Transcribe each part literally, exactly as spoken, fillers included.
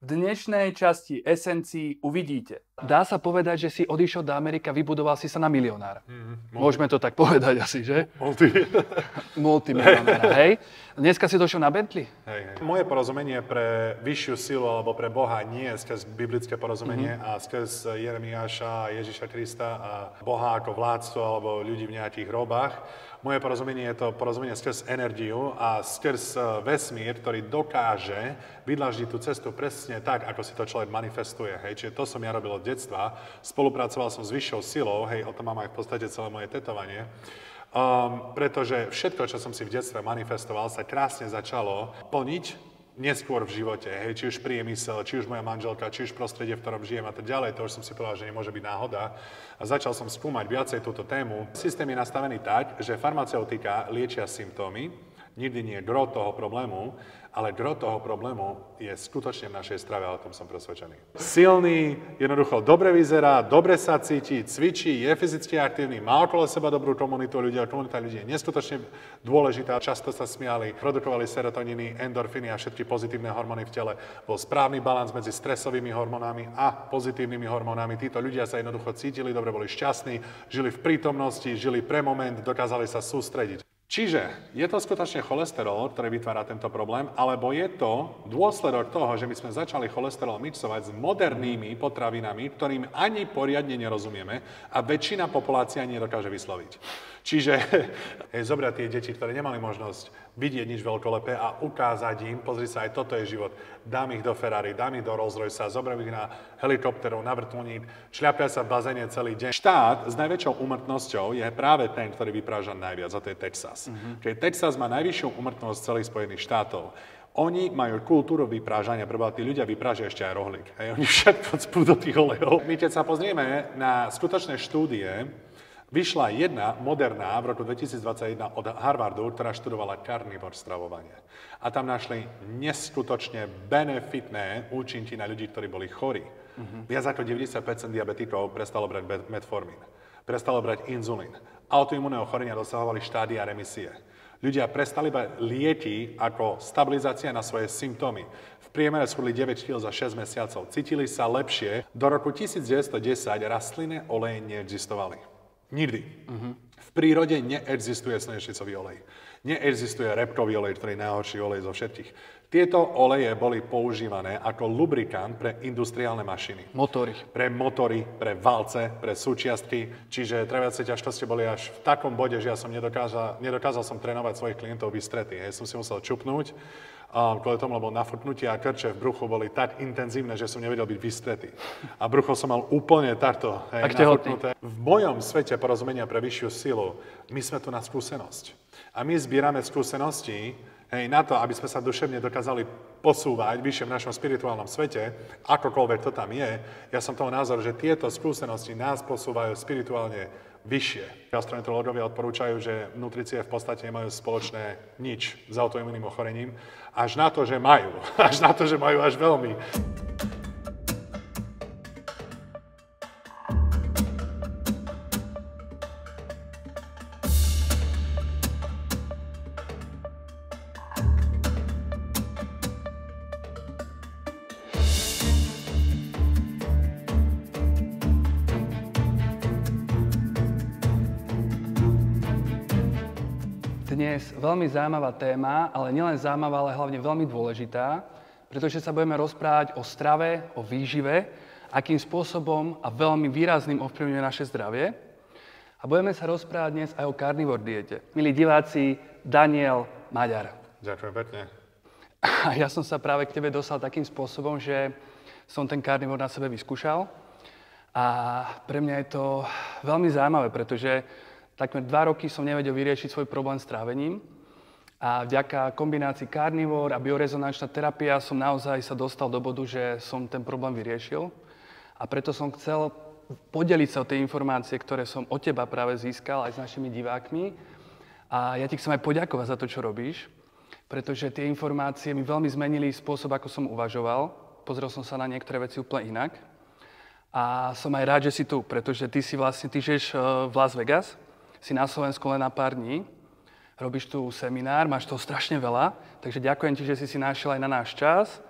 V dnešnej časti Esencií uvidíte. Dá sa povedať, že si odišiel do Ameriky a vybudoval si sa na milionára. Mm, Môžeme to tak povedať asi, že? Multi. Multimilionára, hej? Dneska si došiel na Bentley? Hej, hej. Moje porozumenie pre vyššiu silu alebo pre Boha nie je skrz biblické porozumenie mm-hmm. a skrz Jeremiáša, Ježiša Krista a Boha ako vládcu alebo ľudí v nejakých hrobách. Moje porozumenie je to porozumenie skrz energiu a skrz vesmír, ktorý dokáže vydlaždiť tú cestu presne tak, ako si to človek manifestuje. Hej. Čiže to som ja robil od detstva. Spolupracoval som s vyššou silou, hej, o tom mám aj v podstate celé moje tetovanie. Um, pretože všetko, čo som si v detstve manifestoval, sa krásne začalo plniť neskôr v živote, hej, či už priemysel, či už moja manželka, či už prostredie, v ktorom žijem a tak ďalej, to už som si povedal, že nemôže byť náhoda. A začal som skúmať viacej túto tému. Systém je nastavený tak, že farmaceutika liečia symptómy, nikdy nie je gro toho problému, ale gro toho problému je skutočne v našej strave, a o tom som presvedčený. Silný, jednoducho dobre vyzerá, dobre sa cíti, cvičí, je fyzicky aktívny, má okolo seba dobrú komunitu ľudí a komunita ľudí je neskutočne dôležitá. Často sa smiali, produkovali serotoniny, endorfíny a všetky pozitívne hormóny v tele. Bol správny balans medzi stresovými hormónami a pozitívnymi hormónami. Títo ľudia sa jednoducho cítili dobre, boli šťastní, žili v prítomnosti, žili pre moment, dokázali sa sústrediť. Čiže je to skutočne cholesterol, ktorý vytvára tento problém, alebo je to dôsledok toho, že my sme začali cholesterol mixovať s modernými potravinami, ktorým ani poriadne nerozumieme a väčšina populácia nedokáže vysloviť. Čiže hej, zobrať tie deti, ktoré nemali možnosť vidieť nič veľkolepé a ukázať im, pozri sa, aj toto je život, dám ich do Ferrari, dám ich do Rolls-Royce, zobrám ich na helikopterov, na vrtuľník, šľapia sa v bazéne celý deň. Štát s najväčšou úmrtnosťou je práve ten, ktorý vypráža najviac, a to je Texas. Mm-hmm. Keď Texas má najvyššiu úmrtnosť celých Spojených štátov, oni majú kultúru vyprážania, preboha, tí ľudia vyprážia ešte aj rohlík. Hej, oni všetko cpú do tých olejov. My keď sa pozrieme na skutočné štúdie, vyšla jedna moderná v roku dvetisícdvadsaťjeden od Harvardu, ktorá študovala carnivore stravovanie. A tam našli neskutočne benefitné účinky na ľudí, ktorí boli chorí. Uh-huh. Viac ako deväťdesiat percent diabetikov prestalo brať metformín, prestalo brať inzulín. Autoimunné ochorenia dosahovali štádia remisie. Ľudia prestali brať lieky ako stabilizácia na svoje symptómy. V priemere schudli deväť kíl za šesť mesiacov. Cítili sa lepšie. Do roku devätnásťstodesať rastlinné oleje neexistovali. Nikdy. Uh-huh. V prírode neexistuje slnečnicový olej. Neexistuje repkový olej, ktorý je najhorší olej zo všetkých. Tieto oleje boli používané ako lubrikant pre industriálne mašiny. Motory. Pre motory, pre valce, pre súčiastky. Čiže traviace ťažkosti boli až v takom bode, že ja som nedokázal, nedokázal som trénovať svojich klientov vystretí. Hej, som si musel čupnúť. Um, kvôli tomu, lebo nafrknutie a krče v bruchu boli tak intenzívne, že som nevedel byť vystretý. A brucho som mal úplne takto, hej, nafrknuté. V mojom svete porozumenia pre vyššiu silu, my sme tu na skúsenosť. A my zbierame skúsenosti, hej, na to, aby sme sa duševne dokázali posúvať vyššie v našom spirituálnom svete, akokoľvek to tam je. Ja som toho názoru, že tieto skúsenosti nás posúvajú spirituálne vyššie. Gastroenterológovia odporúčajú, že nutrície v podstate nemajú spoločné nič s autoimunným ochorením, až na to, že majú. Až na to, že majú až veľmi. Dnes veľmi zaujímavá téma, ale nielen zaujímavá, ale hlavne veľmi dôležitá, pretože sa budeme rozprávať o strave, o výžive, akým spôsobom a veľmi výrazným ovplyvňuje naše zdravie. A budeme sa rozprávať dnes aj o carnivore diete. Milí diváci, Daniel Maďar. Ďakujem pekne. A ja som sa práve k tebe dostal takým spôsobom, že som ten carnivore na sebe vyskúšal. A pre mňa je to veľmi zaujímavé, pretože takmer dva roky som nevedel vyriešiť svoj problém s trávením a vďaka kombinácii carnivore a biorezonančná terapia som naozaj sa dostal do bodu, že som ten problém vyriešil a preto som chcel podeliť sa o tie informácie, ktoré som od teba práve získal aj s našimi divákmi a ja ti chcem aj poďakovať za to, čo robíš, pretože tie informácie mi veľmi zmenili spôsob, ako som uvažoval. Pozrel som sa na niektoré veci úplne inak a som aj rád, že si tu, pretože ty si vlastne, ty žiješ v Las Vegas, si na Slovensku len na pár dní, robíš tu seminár, máš toho strašne veľa, takže ďakujem ti, že si si našiel aj na náš čas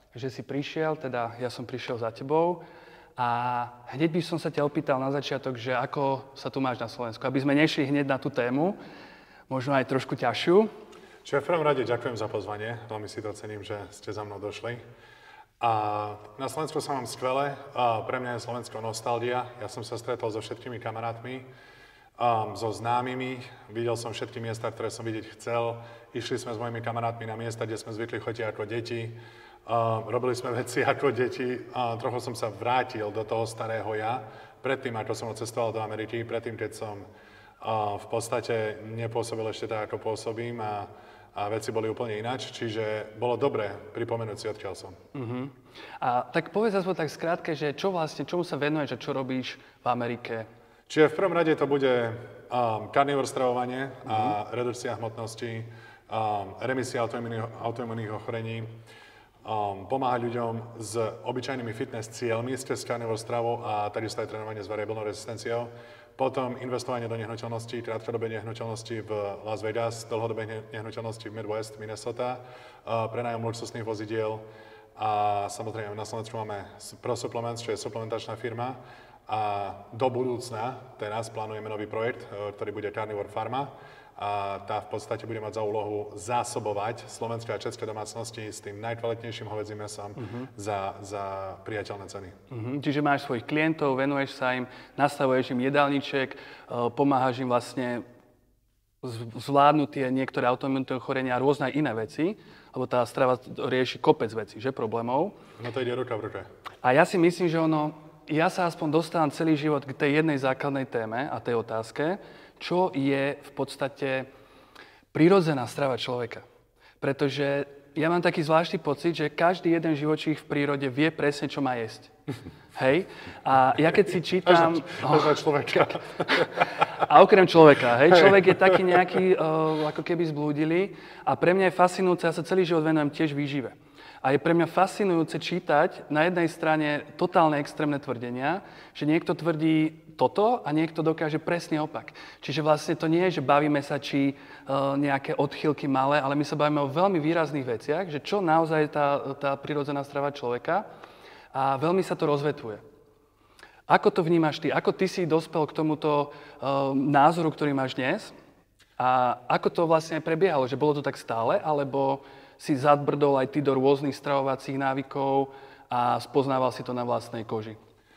že si prišiel, teda ja som prišiel za tebou a hneď by som sa ťa opýtal na začiatok, že ako sa tu máš na Slovensku, aby sme nešli hneď na tú tému, možno aj trošku ťažšiu. Čiže v prvom rade ďakujem za pozvanie, veľmi si to cením, že ste za mnou došli. A na Slovensku sa mám skvelé, a pre mňa je Slovensko nostalgia, ja som sa stretol so všetkými kamarátmi, um, so známymi, videl som všetky miesta, ktoré som vidieť chcel, išli sme s mojimi kamarátmi na miesta, kde sme zvykli chodiť ako deti, um, robili sme veci ako deti, um, trochu som sa vrátil do toho starého ja, predtým, ako som odcestoval do Ameriky, predtým, keď som uh, v podstate nepôsobil ešte tak, ako pôsobím a a veci boli úplne ináč, čiže bolo dobre pripomenúť si, odkiaľ som. Uh-huh. A tak povedz aspoň tak skrátke, že čo vlastne, čomu sa venuješ a čo robíš v Amerike? Čiže v prvom rade to bude um, carnivore stravovanie uh-huh. a redukcia hmotnosti, um, remisia autoimunných ochorení, um, pomáha ľuďom s obyčajnými fitness cieľmi skrz carnivore stravou a takisto aj trénovanie s variabilnou rezistenciou. Potom investovanie do nehnuteľností, krátkodobé nehnuteľnosti v Las Vegas, dlhodobé nehnuteľnosti v Midwest, Minnesota, prenájom luxusných vozidiel a samozrejme na Slovensku máme ProSupplements, čo je suplementačná firma a do budúcna teraz plánujeme nový projekt, ktorý bude Carnivore Pharma a tá v podstate bude mať za úlohu zásobovať slovenské a české domácnosti s tým najkvalitnejším hovädzím mesom uh-huh. za, za priateľné ceny. Uh-huh. Čiže máš svojich klientov, venuješ sa im, nastavuješ im jedálniček, pomáhaš im vlastne zvládnuť tie niektoré autoimunitné ochorenia a rôzne iné veci, lebo tá strava rieši kopec vecí, že, problémov. No to ide ruka v ruke. A ja si myslím, že ono, ja sa aspoň dostávam celý život k tej jednej základnej téme a tej otázke, čo je v podstate prirodzená strava človeka. Pretože ja mám taký zvláštny pocit, že každý jeden živočích v prírode vie presne, čo má jesť. Hej? A ja keď si čítam... Až na človeka. A okrem človeka, hej? Človek je taký nejaký, uh, ako keby zblúdili. A pre mňa je fascinujúce, ja sa celý život venujem tiež výžive. A je pre mňa fascinujúce čítať na jednej strane totálne extrémne tvrdenia, že niekto tvrdí toto a niekto dokáže presne opak. Čiže vlastne to nie je, že bavíme sa, či uh, nejaké odchýlky malé, ale my sa bavíme o veľmi výrazných veciach, že čo naozaj je tá, tá prirodzená strava človeka a veľmi sa to rozvetvuje. Ako to vnímaš ty? Ako ty si dospel k tomuto uh, názoru, ktorý máš dnes? A ako to vlastne prebiehalo? Že bolo to tak stále, alebo si zadbrdol aj ty do rôznych stravovacích návykov a spoznával si to na vlastnej koži?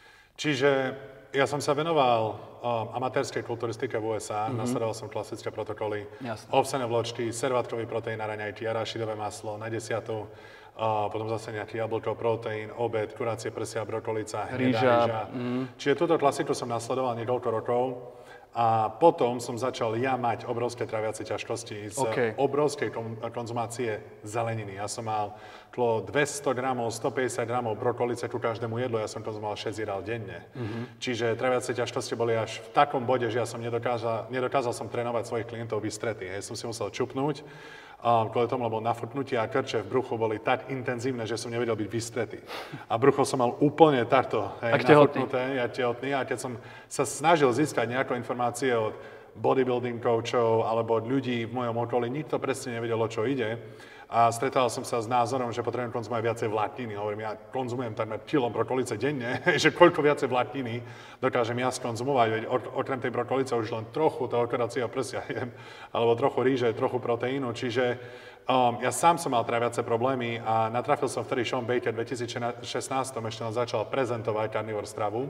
Čiže ja som sa venoval um, amatérskej kulturistike v ú es á, mm-hmm. nasledoval som klasické protokoly, ovsené vločky, servátkový proteín na raňajky, arašidové maslo, na desiatu, uh, potom zase nejaký jablko, proteín, obed, kurácie prsia, brokolica, hnedá rýža. Mm. Čiže túto klasiku som nasledoval niekoľko rokov. A potom som začal ja mať obrovské traviace ťažkosti z okay. obrovskej konzumácie zeleniny. Ja som mal okolo dvesto gramov, stopäťdesiat gramov brokolice ku každému jedlu, ja som konzumoval šesť jedál denne. Mm-hmm. Čiže traviace ťažkosti boli až v takom bode, že ja som nedokázal, nedokázal som trénovať svojich klientov vystretý. Hej, som si musel čupnúť, um, kvôli tomu, lebo nafrknutie a krče v bruchu boli tak intenzívne, že som nevedel byť vystretý. A brucho som mal úplne takto, hej, nafrknuté, ja tehotný. A keď som sa snažil získať nejakú informácie od bodybuilding coachov alebo od ľudí v mojom okolí, nikto presne nevedelo, čo ide. A stretal som sa s názorom, že potrebujem konzumovať viacej vlákniny. Hovorím, ja konzumujem takmer kilo brokolice denne, že koľko viacej vlákniny dokážem ja skonzumovať. Veď okrem tej brokolice už len trochu toho kuracieho prsia jem, alebo trochu ríže, trochu proteínu. Čiže um, ja sám som mal traviace problémy a natrafil som vtedy Sean Baker v dvetisícšestnásť ešte len začal prezentovať carnivore stravu.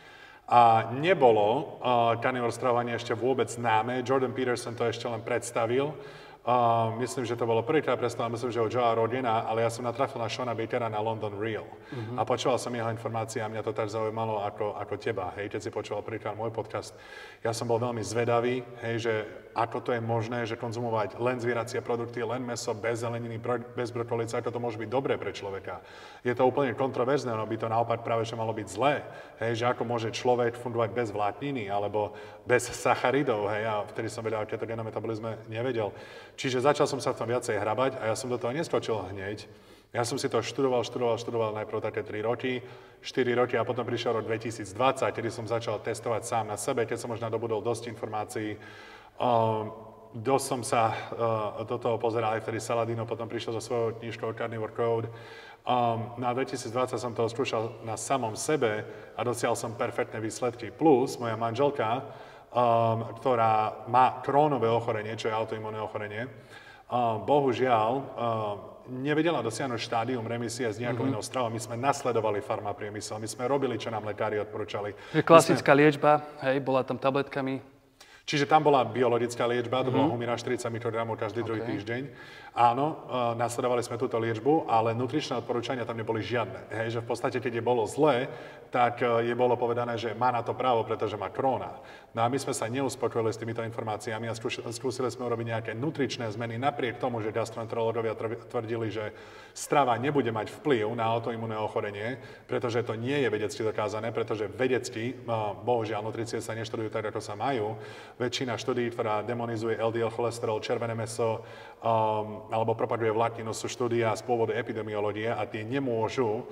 A nebolo uh, carnivore stravovanie ešte vôbec známe. Jordan Peterson to ešte len predstavil. Uh, myslím, že to bolo prvýkrát predstavené, myslím, že od Joea Rogana, ale ja som natrafil na Seana Bakera na London Real. Uh-huh. A počúval som jeho informácie a mňa to tak zaujímalo ako, ako teba, hej, keď si počúval prvýkrát môj podcast. Ja som bol veľmi zvedavý, hej, že ako to je možné, že konzumovať len zvieracie produkty, len mäso, bez zeleniny, bez brokolice, ako to môže byť dobré pre človeka. Je to úplne kontroverzné, ono by to naopak práve že malo byť zlé, hej, že ako môže človek fungovať bez vlákniny alebo bez sacharidov, hej, a vtedy som vedel, o ketogénnom metabolizme nevedel. Čiže začal som sa v tom viacej hrabať a ja som do toho neskočil hneď. Ja som si to študoval, študoval, študoval najprv také tri roky, štyri roky a potom prišiel rok dvetisícdvadsať, kedy som začal testovať sám na sebe, keď som už nadobudol dosť informácií. Um, dosť som sa uh, do toho pozeral aj vtedy Saladino, potom prišiel so svojou knižkou Carnivore Code Um, na dvetisícdvadsať som to skúšal na samom sebe a dosiahol som perfektné výsledky. Plus moja manželka, um, ktorá má Crohnové ochorenie, čo je autoimunné ochorenie, um, bohužiaľ um, nevedela dosiahnuť štádium remisie s nejakou mm-hmm. inou stravou. My sme nasledovali farmapriemysel, my sme robili, čo nám lekári odporúčali. Klasická sme... liečba, hej, bola tam tabletkami. Čiže tam bola biologická liečba, to mm-hmm. bolo Humira štyridsať mikrogramov každý okay. druhý týždeň. Áno, uh, nasledovali sme túto liečbu, ale nutričné odporúčania tam neboli žiadne. Hej, že v podstate, keď je bolo zlé, tak uh, je bolo povedané, že má na to právo, pretože má Crohna. No a my sme sa neuspokojili s týmito informáciami a skúš- skúsili sme urobiť nejaké nutričné zmeny, napriek tomu, že gastroenterológovia tvrdili, že strava nebude mať vplyv na autoimunné ochorenie, pretože to nie je vedecky dokázané, pretože vedecky, uh, bohužiaľ, nutricie sa neštudujú tak, ako sa majú. Väčšina štúdií, ktorá demonizuje el dé el cholesterol, červené mäso, um, alebo propaguje vlákninu, sú štúdia z pôvodu epidemiológie a tie nemôžu um,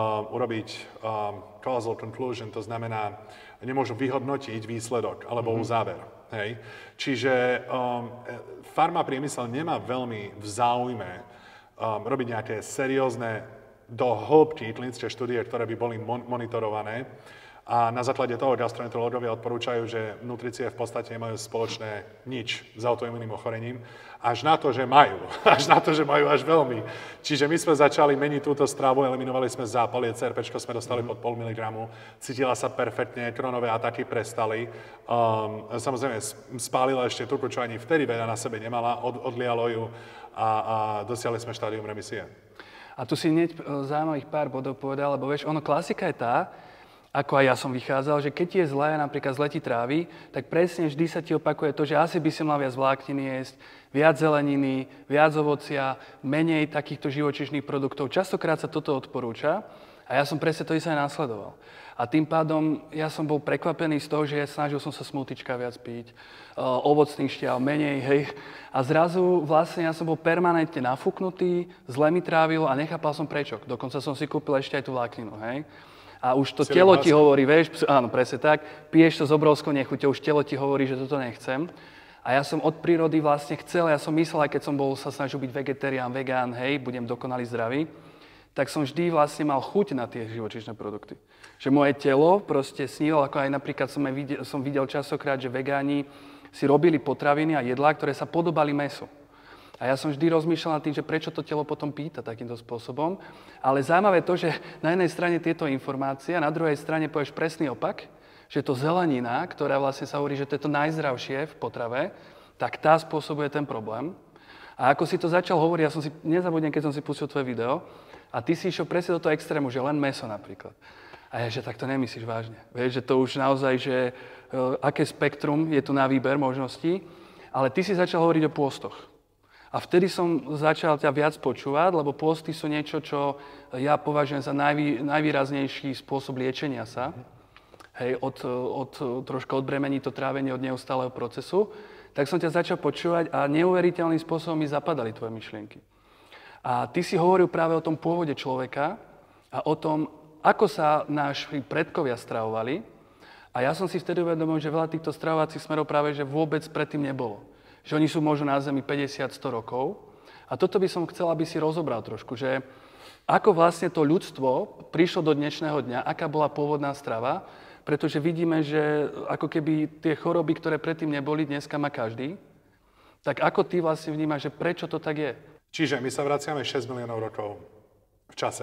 urobiť um, causal conclusion, to znamená, nemôžu vyhodnotiť výsledok alebo mm-hmm. záver. Hej? Čiže um, farmapriemysel nemá veľmi v záujme um, robiť nejaké seriózne do hĺbky klinické štúdie, ktoré by boli mon- monitorované. A na základe toho gastroenterológovia odporúčajú, že nutricie v podstate nemajú spoločné nič s autoimunným ochorením, až na to, že majú. Až na to, že majú až veľmi. Čiže my sme začali meniť túto stravu, eliminovali sme zápalie, cé er péčko sme dostali mm. pod pol miligramu, cítila sa perfektne, Crohnové ataky prestali. Um, samozrejme, spálila ešte tuku, čo ani vtedy veľa na sebe nemala, od, odlialo ju a, a dosiahli sme štádium remisie. A tu si hneď zaujímavých pár bodov povedal, lebo vieš, ono klasika je tá, ako aj ja som vychádzal, že keď ti je zlé, napríklad zle ti trávi, tak presne vždy sa ti opakuje to, že asi by si mal viac vlákniny jesť, viac zeleniny, viac ovocia, menej takýchto živočíšnych produktov. Častokrát sa toto odporúča a ja som presne to isté aj následoval. A tým pádom ja som bol prekvapený z toho, že snažil som sa smutička viac piť, ovocných šťav menej, hej. A zrazu vlastne ja som bol permanentne nafúknutý, zle mi trávilo a nechápal som prečo. Dokonca som si kúpil ešte aj tú vlákninu, hej. A už to telo ti hovorí, vieš, áno, presne tak, piješ to s obrovskou nechuťou, už telo ti hovorí, že toto nechcem. A ja som od prírody vlastne chcel, ja som myslel, aj keď som bol, sa snažil byť vegetarián, vegán, hej, budem dokonalý zdravý, tak som vždy vlastne mal chuť na tie živočíšne produkty. Že moje telo proste snívalo, ako aj napríklad som, aj videl, som videl častokrát, že vegáni si robili potraviny a jedlá, ktoré sa podobali mäsu. A ja som vždy rozmýšľal nad tým, že prečo to telo potom pýta takýmto spôsobom. Ale zaujímavé to, že na jednej strane tieto informácie a na druhej strane povieš presný opak, že to zelenina, ktorá vlastne sa hovorí, že to je to najzdravšie v potrave, tak tá spôsobuje ten problém. A ako si to začal hovoriť, ja som si nezabudnem, keď som si pustil tvoje video, a ty si išiel presne do toho extrému, že len mäso napríklad. A ja, že tak to nemyslíš vážne. Vieš, že to už naozaj, že uh, aké spektrum je tu na výber možností, ale ty si začal hovoriť o pôstoch. A vtedy som začal ťa viac počúvať, lebo pôsty sú niečo, čo ja považujem za najvý, najvýraznejší spôsob liečenia sa. Hej, od, od, troška odbremení to trávenie od neustáleho procesu. Tak som ťa začal počúvať a neuveriteľným spôsobom mi zapadali tvoje myšlienky. A ty si hovoril práve o tom pôvode človeka a o tom, ako sa naši predkovia stravovali. A ja som si vtedy uvedomil, že veľa týchto stravovacích smerov práve že vôbec predtým nebolo. Že oni sú možno na Zemi päťdesiat sto rokov. A toto by som chcel, aby si rozobral trošku, že ako vlastne to ľudstvo prišlo do dnešného dňa, aká bola pôvodná strava, pretože vidíme, že ako keby tie choroby, ktoré predtým neboli, dneska má každý. Tak ako ty vlastne vnímaš, že prečo to tak je? Čiže my sa vraciame šesť miliónov rokov v čase.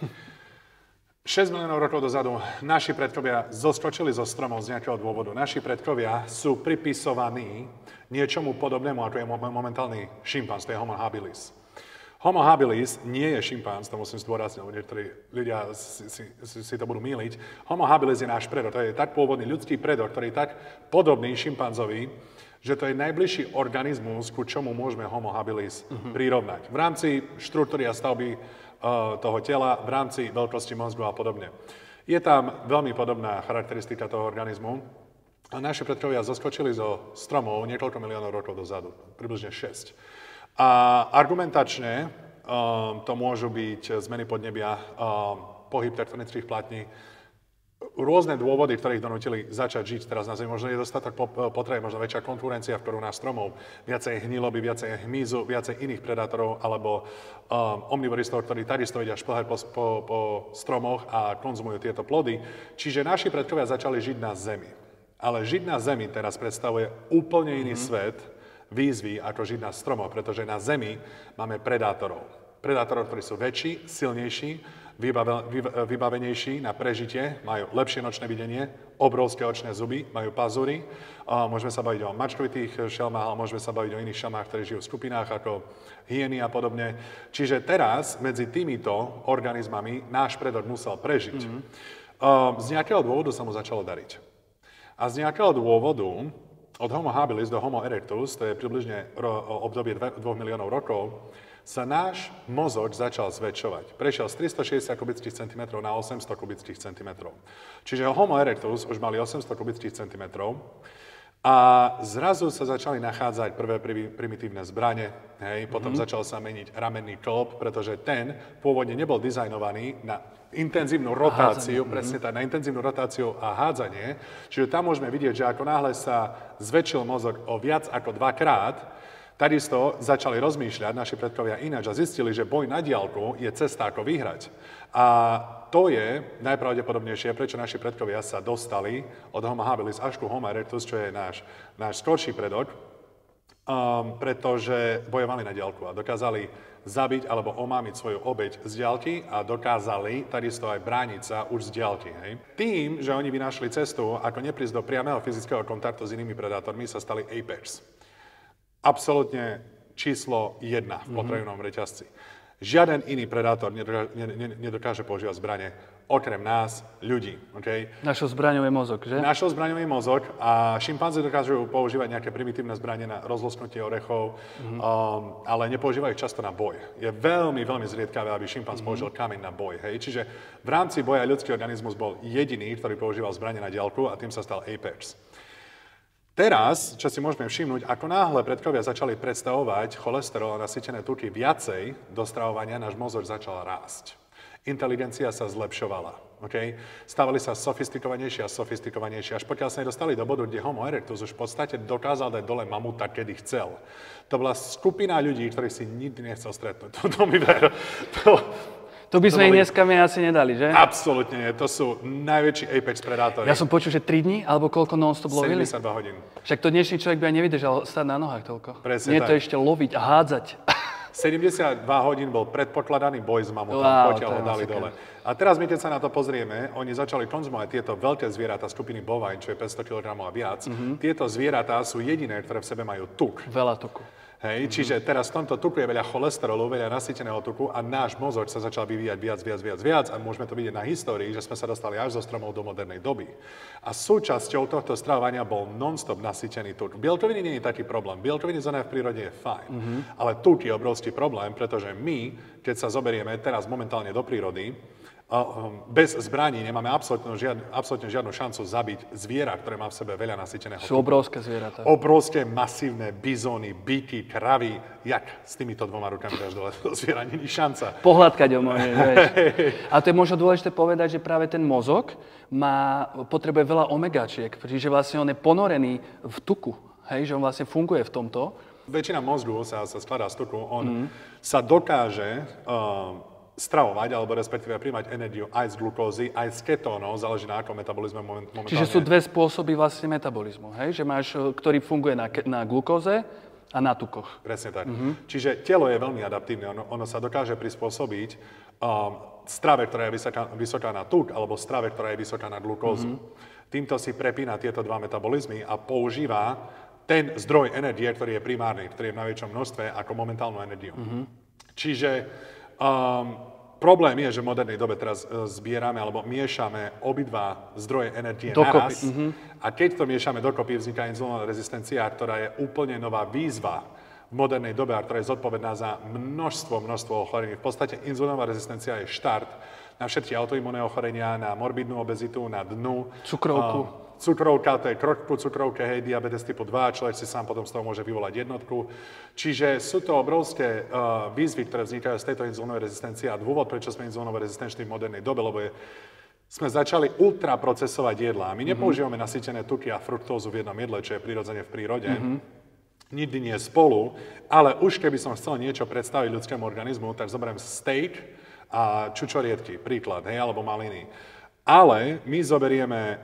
šesť miliónov rokov dozadu naši predkovia zoskočili zo stromov z nejakého dôvodu. Naši predkovia sú pripisovaní niečomu podobnému, ako je momentálny šimpanz, to je Homo habilis. Homo habilis nie je šimpanz, to musím zdôrazniť, lebo niektorí ľudia si, si, si to budú mýliť. Homo habilis je náš predok, to je tak pôvodný ľudský predok, ktorý je tak podobný šimpanzovi, že to je najbližší organizmus, ku čomu môžeme Homo habilis uh-huh. prirovnať. V rámci štruktúry a stavby uh, toho tela, v rámci veľkosti mozgu a podobne. Je tam veľmi podobná charakteristika toho organizmu. A naši predkovia zoskočili zo stromov niekoľko miliónov rokov dozadu, približne šesť. A argumentačne um, to môžu byť zmeny podnebia, um, pohyb tektonických platní, rôzne dôvody, ktoré ich donútili začať žiť teraz na Zemi. Možno nedostatok potreby, možno väčšia konkurencia v korunách stromov, viacej hniloby, viacej hmyzu, viacej iných predátorov, alebo um, omnivoristov, ktorí takisto vedia šplhať po, po, po stromoch a konzumujú tieto plody. Čiže naši predkovia začali žiť na Zemi. Ale žiť na Zemi teraz predstavuje úplne iný mm-hmm. svet, výzvy, ako žiť na stromoch, pretože na Zemi máme predátorov. Predátorov, ktorí sú väčší, silnejší, vybavenejší na prežitie, majú lepšie nočné videnie, obrovské očné zuby, majú pazúry. Môžeme sa baviť o mačkovitých šelmách, ale môžeme sa baviť o iných šelmách, ktorí žijú v skupinách ako hyeny a podobne. Čiže teraz medzi týmito organizmami náš predok musel prežiť. Mm-hmm. Z nejakého dôvodu sa mu začalo dariť. A z nejakého dôvodu od Homo habilis do Homo erectus, to je približne obdobie dvoch miliónov rokov, sa náš mozog začal zväčšovať. Prešiel z tristošesťdesiat kubických centimetrov na osemsto kubických centimetrov. Čiže Homo erectus už mali osemsto kubických centimetrov a zrazu sa začali nachádzať prvé primitívne zbrane, hej, potom mm-hmm. začal sa meniť ramenný klb, pretože ten pôvodne nebol dizajnovaný na intenzívnu rotáciu, presne tak, na intenzívnu rotáciu a hádzanie. Čiže tam môžeme vidieť, že ako náhle sa zväčšil mozog o viac ako dvakrát, takisto začali rozmýšľať naši predkovia ináč a zistili, že boj na diaľku je cesta, ako vyhrať. A to je najpravdepodobnejšie, prečo naši predkovia sa dostali od Homo habilis až ku Homo erectus, čo je náš, náš skorší predok, um, pretože bojovali na diaľku a dokázali zabiť alebo omámiť svoju obeť z diaľky a dokázali takisto aj brániť sa už z diaľky. Hej. Tým, že oni vynášli cestu, ako neprísť do priameho fyzického kontaktu s inými predátormi, sa stali apex. Absolútne číslo jedna v potravinom mm-hmm. reťazci. Žiaden iný predátor nedokáže, nedokáže používať zbrane, okrem nás, ľudí. Okay? Našou zbraňou je mozog, že? Našou zbraňou je mozog a šimpanzi dokážu používať nejaké primitívne zbranie na rozlosknutie orechov, mm-hmm. um, ale nepoužívajú často na boj. Je veľmi, veľmi zriedkavé, aby šimpanz mm-hmm. použil kameň na boj. Hej? Čiže v rámci boja ľudský organizmus bol jediný, ktorý používal zbranie na diaľku a tým sa stal apex. Teraz, čo si môžeme všimnúť, ako náhle predkovia začali predstavovať cholesterol a nasýtené tuky viacej do stravovania, náš mozog začal rásť. Inteligencia sa zlepšovala. Okay? Stávali sa sofistikovanejšie a sofistikovanejšie, až pokiaľ sa nedostali do bodu, kde Homo erectus už v podstate dokázal dať dole mamuta, kedy chcel. To bola skupina ľudí, ktorých si nikdy nechcel stretnúť. To, to mi ver. To, Tu by sme boli... ich dneska my asi nedali, že? Absolútne nie. To sú najväčší apex predátori. Ja som počul, že tri dní, alebo koľko non-stop lovili? sedemdesiatdva hodín. Však to dnešný človek by aj nevydržal stať na nohách toľko. Presne nie tak. to ešte loviť a hádzať. sedemdesiatdva hodín bol predpokladaný boj s mamutom, wow, pokiaľ ho dali dole. A teraz my, keď sa na to pozrieme, oni začali konzumovať tieto veľké zvieratá skupiny bovine, čo je päťsto kilogramov a viac. Mm-hmm. Tieto zvieratá sú jediné, ktoré v sebe majú tuk. Veľa tuku. Hej, mm-hmm. Čiže teraz v tomto tuku je veľa cholesterolu, veľa nasýteného tuku a náš mozog sa začal vyvíjať viac, viac, viac, viac a môžeme to vidieť na histórii, že sme sa dostali až zo stromov do modernej doby. A súčasťou tohto stravovania bol non-stop nasýtený tuk. Bielkoviny nie je taký problém. Bielkoviny zóna v prírode je fajn, mm-hmm. ale tuk je obrovský problém, pretože my, keď sa zoberieme teraz momentálne do prírody, bez zbraní nemáme absolútne žiadnu, absolútne žiadnu šancu zabiť zviera, ktoré má v sebe veľa nasýteného tuku. Sú obrovské zvieratá. Obrovské, masívne bizóny, byky, kravy. Jak s týmito dvoma rukami dáš dole do zviera? Není šanca. Pohľadkať ho môže, vieš. A to je možno dôležité povedať, že práve ten mozog má, potrebuje veľa omegačiek, čiže vlastne on je ponorený v tuku, hej, že on vlastne funguje v tomto. Väčšina mozgu sa, sa skladá z tuku. On mm. sa dokáže uh, stravovať, alebo respektíve príjmať energiu aj z glukózy, aj z ketónov, záleží na akom metabolizme momentálne. Čiže sú dve spôsoby vlastne metabolizmu, hej? Že máš, ktorý funguje na, na glukóze a na tukoch. Presne tak. Mm-hmm. Čiže telo je veľmi adaptívne, ono, ono sa dokáže prispôsobiť um, strave, ktorá je vysoká, vysoká na tuk, alebo strave, ktorá je vysoká na glukózu. Mm-hmm. Týmto si prepína tieto dva metabolizmy a používa ten zdroj energie, ktorý je primárny, ktorý je v najväčšom množstve ako momentálnu energiu. Mm-hmm. Čiže Um, problém je, že v modernej dobe teraz uh, zbierame alebo miešame obidva zdroje energie naraz. Mm-hmm. A keď to miešame dokopy, vzniká inzulínová rezistencia, ktorá je úplne nová výzva v modernej dobe a ktorá je zodpovedná za množstvo, množstvo ochorení. V podstate inzulínová rezistencia je štart na všetky autoimunné ochorenia, na morbidnú obezitu, na dnu. Cukrovku. Um, Cukrovka, to je krok ku cukrovke, hej, diabetes typu dva, človek si sám potom z toho môže vyvolať jednotku. Čiže sú to obrovské uh, výzvy, ktoré vznikajú z tejto inzulínovej rezistencie a dôvod, prečo sme inzulínovo rezistenční v modernej dobe, lebo je sme začali ultraprocesovať jedlá. My nepoužívame mm-hmm. nasýtené tuky a fruktózu v jednom jedle, čo je prirodzene v prírode. Mm-hmm. Nikdy nie spolu, ale už keby som chcel niečo predstaviť ľudskému organizmu, tak zoberiem steak a čučoriedky, príklad, hej, alebo maliny. Ale my zoberieme,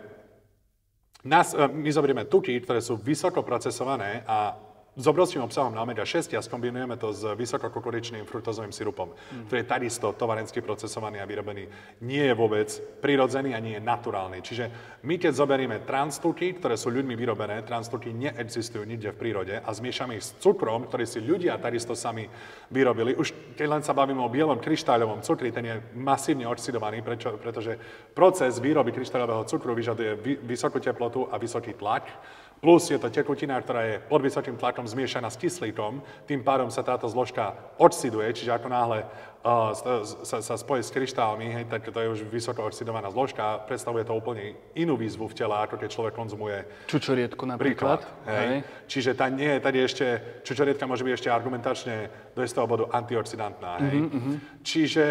nas, my zoberieme tuky, ktoré sú vysoko procesované a s obrovským obsahom na omega šesť a skombinujeme to s vysokokukuričným fruktózovým sirupom, mm. ktorý je takisto tovarensky procesovaný a vyrobený. Nie je vôbec prirodzený a nie je naturálny. Čiže my keď zoberieme transtuky, ktoré sú ľuďmi vyrobené, transtuky neexistujú nikde v prírode a zmiešame ich s cukrom, ktorý si ľudia takisto sami vyrobili. Už keď len sa bavíme o bielom kryštáľovom cukri, ten je masívne oxidovaný, prečo, pretože proces výroby kryštáľového cukru vyžaduje vysokú teplotu a vysoký tlak. Plus je to tekutina, ktorá je pod vysokým tlakom zmiešaná s kyslíkom, tým pádom sa táto zložka oxiduje, čiže ako náhle uh, sa, sa spojí s kryštálmi, hej, tak to je už vysoko oxidovaná zložka, predstavuje to úplne inú výzvu v tele, ako keď človek konzumuje čučoriedku napríklad. Príklad, hej. Hej. Čiže tá nie je tady ešte, čučoriedka môže byť ešte argumentačne do istého bodu antioxidantná. Hej. Mm-hmm. Čiže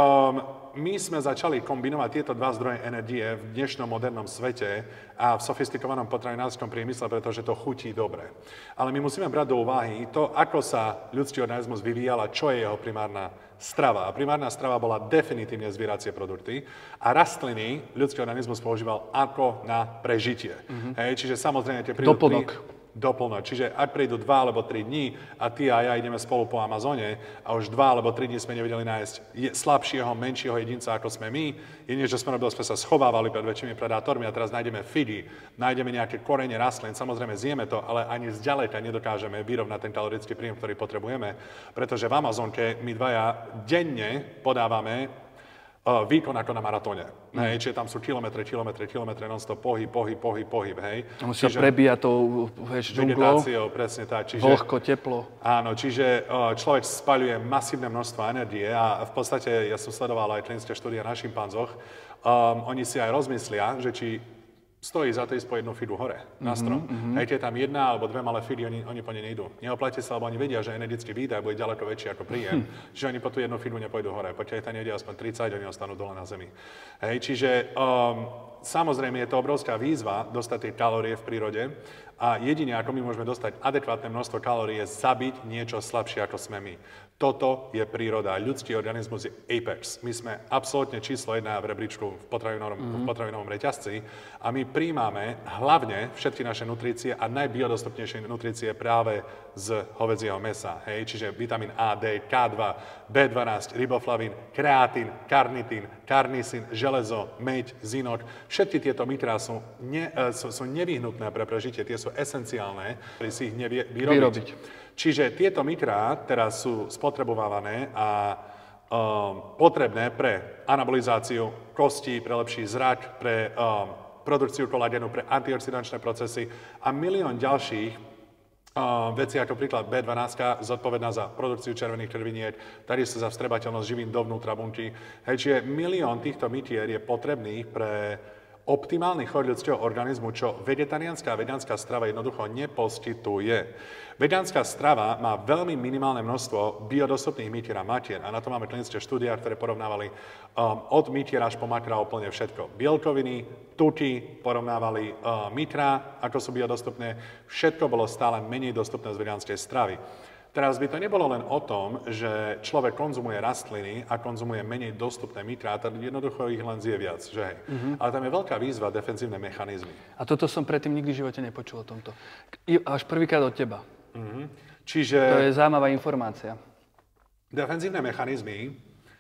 um, my sme začali kombinovať tieto dva zdroje energie v dnešnom modernom svete a v sofistikovanom potravinárskom priemysle, pretože to chutí dobre. Ale my musíme brať do úvahy to, ako sa ľudský organizmus vyvíjal a čo je jeho primárna strava. A primárna strava bola definitívne zvieracie produkty a rastliny ľudský organizmus používal ako na prežitie. Mm-hmm. Hej, čiže samozrejme tie prídu... Doplnok. Doplnok. Čiže ak prídu dva alebo tri dní a ty a ja ideme spolu po Amazone a už dva alebo tri dní sme nevedeli nájsť slabšieho, menšieho jedinca ako sme my, jedine, čo sme robili, sme sa schovávali pred väčšími predátormi a teraz nájdeme figy, nájdeme nejaké korene rastlín, samozrejme zjeme to, ale ani zďaleka nedokážeme vyrovnať ten kalorický príjem, ktorý potrebujeme, pretože v Amazonke my dvaja denne podávame Uh, výkon ako na maratóne. Mm. Hej, čiže tam sú kilometre, kilometre, kilometre, non-stop pohyb, pohyb, pohyb, pohyb, hej. Musí sa prebíja tou džunglou, presne tak. Čiže, vlhko, teplo. Áno, čiže uh, človek spaľuje masívne množstvo energie a v podstate, ja som sledoval aj klinické štúdie na šimpanzoch, um, oni si aj rozmyslia, že či stojí za to ísť po jednu figu hore na strom. Mm-hmm. Hej, keď je tam jedna alebo dve malé figy, oni, oni po ne nejdú. Neoplatí sa, lebo oni vedia, že energetický výdaj bude ďaleko väčší ako príjem, hm. čiže oni po tú jednu figu nepôjdu hore. Pokiaľ tam nejde aspoň tridsať, oni ostanú dole na zemi. Hej, čiže um, samozrejme je to obrovská výzva dostať tie kalórie v prírode a jedine, ako my môžeme dostať adekvátne množstvo kalórií, je zabiť niečo slabšie, ako sme my. Toto je príroda. Ľudský organizmus je apex. My sme absolútne číslo jedna v rebríčku v potravinovom, mm-hmm. v potravinovom reťazci a my príjmame hlavne všetky naše nutrície a najbiodostupnejšie nutrície práve z hovädzieho mäsa. Hej? Čiže vitamín A, D, ká dva, bé dvanásť, riboflavín, kreatín, karnitín, karnisin, železo, meď, zinok. Všetky tieto mikrá sú, ne, sú, sú nevyhnutné pre prežitie. Tie sú esenciálne, ktoré si ich nevie vyrobiť. vyrobiť. Čiže tieto mikrá teraz sú spotrebovávané a um, potrebné pre anabolizáciu kostí, pre lepší zrak, pre um, produkciu kolagénu, pre antioxidančné procesy a milión ďalších um, vecí, ako príklad bé dvanásť, zodpovedná za produkciu červených červiniek, takisto za vstrebateľnosť živín dovnútra bunky. Hej, čiže milión týchto mitier je potrebných pre optimálny chod ľudského organizmu, čo vegetariánska a vegánska strava jednoducho neposkytuje. Vegánska strava má veľmi minimálne množstvo biodostupných mitier a matier a na to máme klinické štúdia, ktoré porovnávali um, od mitier až po makra úplne všetko. Bielkoviny, tuky porovnávali uh, mitra, ako sú biodostupné. Všetko bolo stále menej dostupné z vegánskej stravy. Teraz by to nebolo len o tom, že človek konzumuje rastliny a konzumuje menej dostupné mitrá, tak jednoducho ich len zje viac, že hej. Mm-hmm. Ale tam je veľká výzva, defenzívne mechanizmy. A toto som predtým nikdy v živote nepočul o tomto. Až prvýkrát od teba. Mm-hmm. Čiže... To je zaujímavá informácia. Defenzívne mechanizmy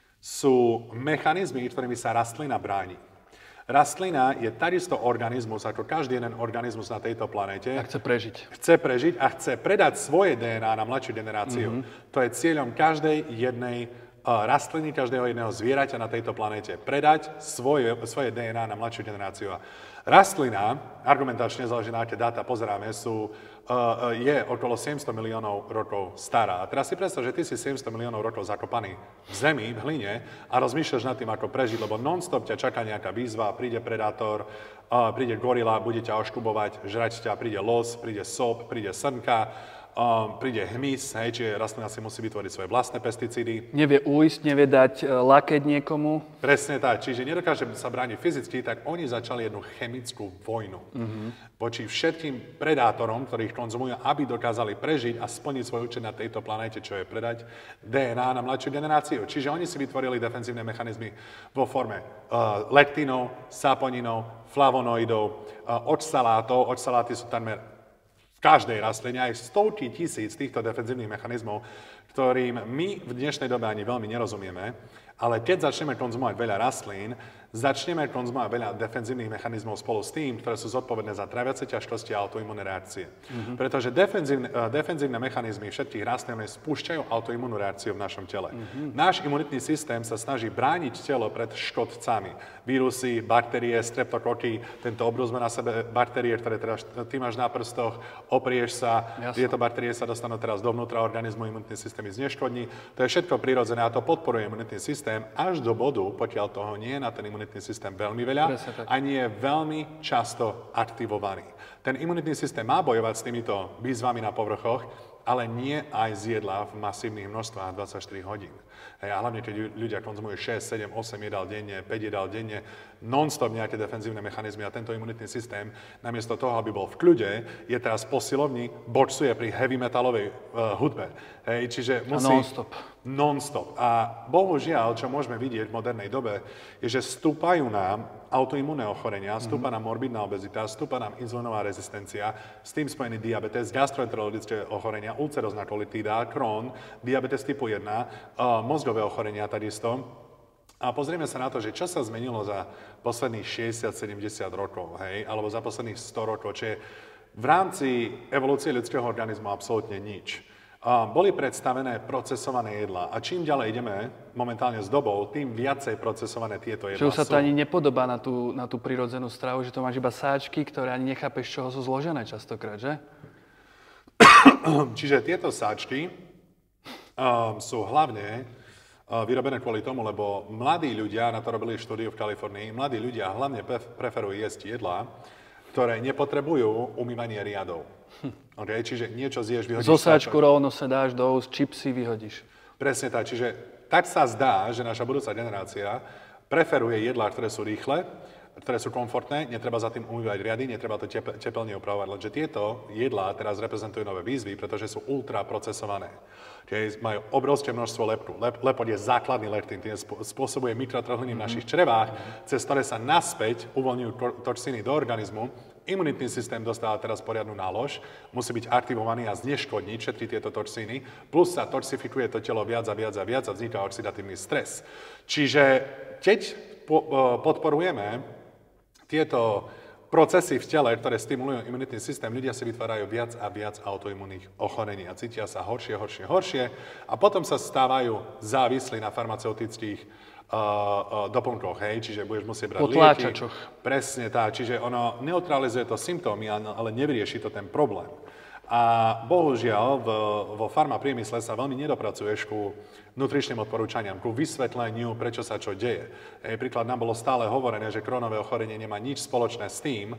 sú mechanizmy, ktorými sa rastlina bráni. Rastlina je takisto organizmus, ako každý jeden organizmus na tejto planéte. A chce prežiť. Chce prežiť a chce predať svoje dé en á na mladšiu generáciu. Mm-hmm. To je cieľom každej jednej uh, rastliny, každého jedného zvieraťa na tejto planéte. Predať svoje, svoje dé en á na mladšiu generáciu. A rastlina, argumentačne záleží na aké dáta pozeráme, sú, uh, je okolo sedemsto miliónov rokov stará. A teraz si predstav, že ty si sedemsto miliónov rokov zakopaný v zemi, v hline a rozmýšľaš nad tým, ako prežiť, lebo non-stop ťa čaká nejaká výzva, príde predátor, uh, príde gorila, bude ťa oškubovať, žrať ťa, príde los, príde sop, príde srnka, Um, príde hmyz, hej, čiže rastlina si musí vytvoriť svoje vlastné pesticídy. Nevie újsť, nevie dať uh, lakeť niekomu. Presne tak, čiže nedokáže sa brániť fyzicky, tak oni začali jednu chemickú vojnu mm-hmm. voči všetkým predátorom, ktorých konzumujú, aby dokázali prežiť a splniť svoj účel na tejto planéte, čo je predať dé en á na mladšiu generáciu. Čiže oni si vytvorili defenzívne mechanizmy vo forme uh, lektinov, saponinov, flavonoidov, uh, oxalátov. Oxaláty sú takmer v každej rastline aj stovky tisíc týchto defenzívnych mechanizmov, ktorým my v dnešnej dobe ani veľmi nerozumieme, ale keď začneme konzumovať veľa rastlín, začneme konzumovať veľa defenzívnych mechanizmov spolu s tým, ktoré sú zodpovedné za traviace ťažkosti a autoimunné reakcie. Mm-hmm. Pretože defenzívne, uh, defenzívne mechanizmy všetkých rastlín spúšťajú autoimunnú reakciu v našom tele. Mm-hmm. Náš imunitný systém sa snaží brániť telo pred škodcami. Vírusy, baktérie, streptokoky, tento obrúzme na sebe baktérie, ktoré teraz ty máš na prstoch, oprieš sa, Jasne. Tieto baktérie sa dostanú teraz dovnútra organizmu, imunitný systém ich zneškodní. To je všetko prirodzené a to podporuje imunitný systém až do bodu, pokiaľ toho nie je na ten imunitný systém veľmi veľa a nie je veľmi často aktivovaný. Ten imunitný systém má bojovať s týmito výzvami na povrchoch, ale nie aj z jedla v masívnych množstvách dvadsaťštyri hodín. Hej, a hlavne, keď ľudia konzumujú šesť, sedem, osem jedál denne, päť jedál denne, non-stop nejaké defenzívne mechanizmy a tento imunitný systém, namiesto toho, aby bol v kľude, je teraz posilovní, boxuje pri heavy metalovej uh, hudbe. Hej, čiže musí... A non-stop. Non-stop. A bohužiaľ, čo môžeme vidieť v modernej dobe, je, že stúpajú nám autoimmunné ochorenia, stúpa nám morbidná obezita, stúpa nám inzulínová rezistencia, s tým spojený diabetes, gastroenterologické ochorenia, ulcerozná kolitída, Crohn, diabetes typu jedna, uh, mozgové ochorenia takisto. A pozrieme sa na to, že čo sa zmenilo za posledných šesťdesiat sedemdesiat rokov, hej, alebo za posledných sto rokov, čo je v rámci evolúcie ľudského organizmu absolútne nič. Um, boli predstavené procesované jedlá. A čím ďalej ideme momentálne s dobou, tým viacej procesované tieto jedlá sú. Že už sa to ani nepodobá na tú, na tú prirodzenú stravu, že to máš iba sáčky, ktoré ani nechápeš, z čoho sú zložené častokrát, že? Čiže tieto sáčky um, sú hlavne uh, vyrobené kvôli tomu, lebo mladí ľudia, na to robili štúdiu v Kalifornii, mladí ľudia hlavne preferujú jesť jedlá, ktoré nepotrebujú umývanie riadov. Hm. Okay, čiže niečo zješ, vyhodíš. Zosáčku rovno sa dáš do úst, čipsy vyhodíš. Presne tak. Čiže tak sa zdá, že naša budúca generácia preferuje jedlá, ktoré sú rýchle, ktoré sú komfortné, netreba za tým umývať riady, netreba to tepe, tepelne upravovať. Lenže tieto jedlá teraz reprezentujú nové výzvy, pretože sú ultra procesované. Čiže majú obrovské množstvo lepku. Lep, lepot je základný lektín, ten spôsobuje mikrotrhliny v našich črevách, cez ktoré sa naspäť uvoľňujú toxíny do organizmu. Imunitný systém dostáva teraz poriadnu nálož, musí byť aktivovaný a zneškodniť všetky tieto toxíny, plus sa toxifikuje to telo viac a viac a viac a vzniká oxidatívny stres. Čiže keď po, podporujeme tieto procesy v tele, ktoré stimulujú imunitný systém, ľudia si vytvárajú viac a viac autoimunných ochorení a cítia sa horšie, horšie, horšie a potom sa stávajú závislí na farmaceutických Uh, uh, doplnkoch, hej, čiže budeš musieť brať lieky. Presne tak, čiže ono neutralizuje to symptómy, ale nevyrieši to ten problém. A bohužiaľ v, vo farmapriemysle sa veľmi nedopracuješ ku nutričným odporúčaniam, ku vysvetleniu, prečo sa čo deje. Hej, príklad, nám bolo stále hovorené, že Crohnové ochorenie nemá nič spoločné s tým, um,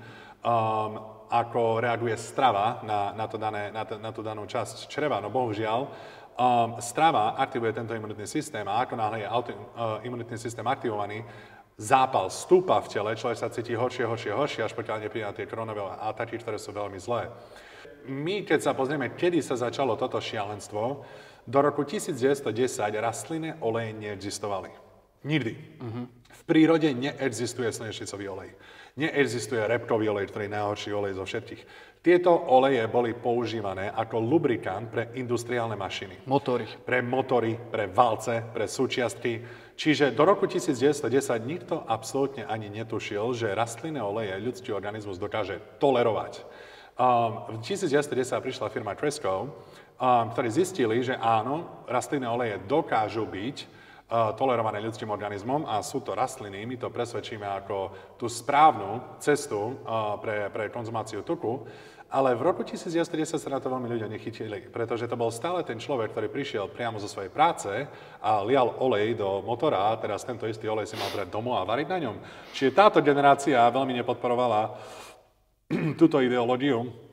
ako reaguje strava na, na, to dané, na, to, na tú danú časť čreva. No bohužiaľ, Um, strava aktivuje tento imunitný systém a ako náhle je auto, uh, imunitný systém aktivovaný, zápal stúpa v tele, človek sa cíti horšie, horšie, horšie, až pokiaľ nepríde na tie Crohnové ataky, ktoré sú veľmi zlé. My, keď sa pozrieme, kedy sa začalo toto šialenstvo, do roku devätnásťstodesať rastlinné oleje neexistovali. Nikdy. Uh-huh. V prírode neexistuje slnečnicový olej. Neexistuje repkový olej, ktorý je najhorší olej zo všetkých. Tieto oleje boli používané ako lubrikant pre industriálne mašiny. Motory. Pre motory, pre valce, pre súčiastky. Čiže do roku devätnásťstodesať nikto absolútne ani netušil, že rastlinné oleje ľudský organizmus dokáže tolerovať. Um, v devätnásťstodesať prišla firma Cresco, um, ktorí zistili, že áno, rastlinné oleje dokážu byť tolerované ľudským organizmom a sú to rastliny, my to presvedčíme ako tú správnu cestu pre, pre konzumáciu tuku, ale v roku devätnásťstodesať sa na to veľmi ľudia nechytili, pretože to bol stále ten človek, ktorý prišiel priamo zo svojej práce a lial olej do motora a teraz tento istý olej si mal brať domov a variť na ňom. Čiže táto generácia veľmi nepodporovala túto ideológiu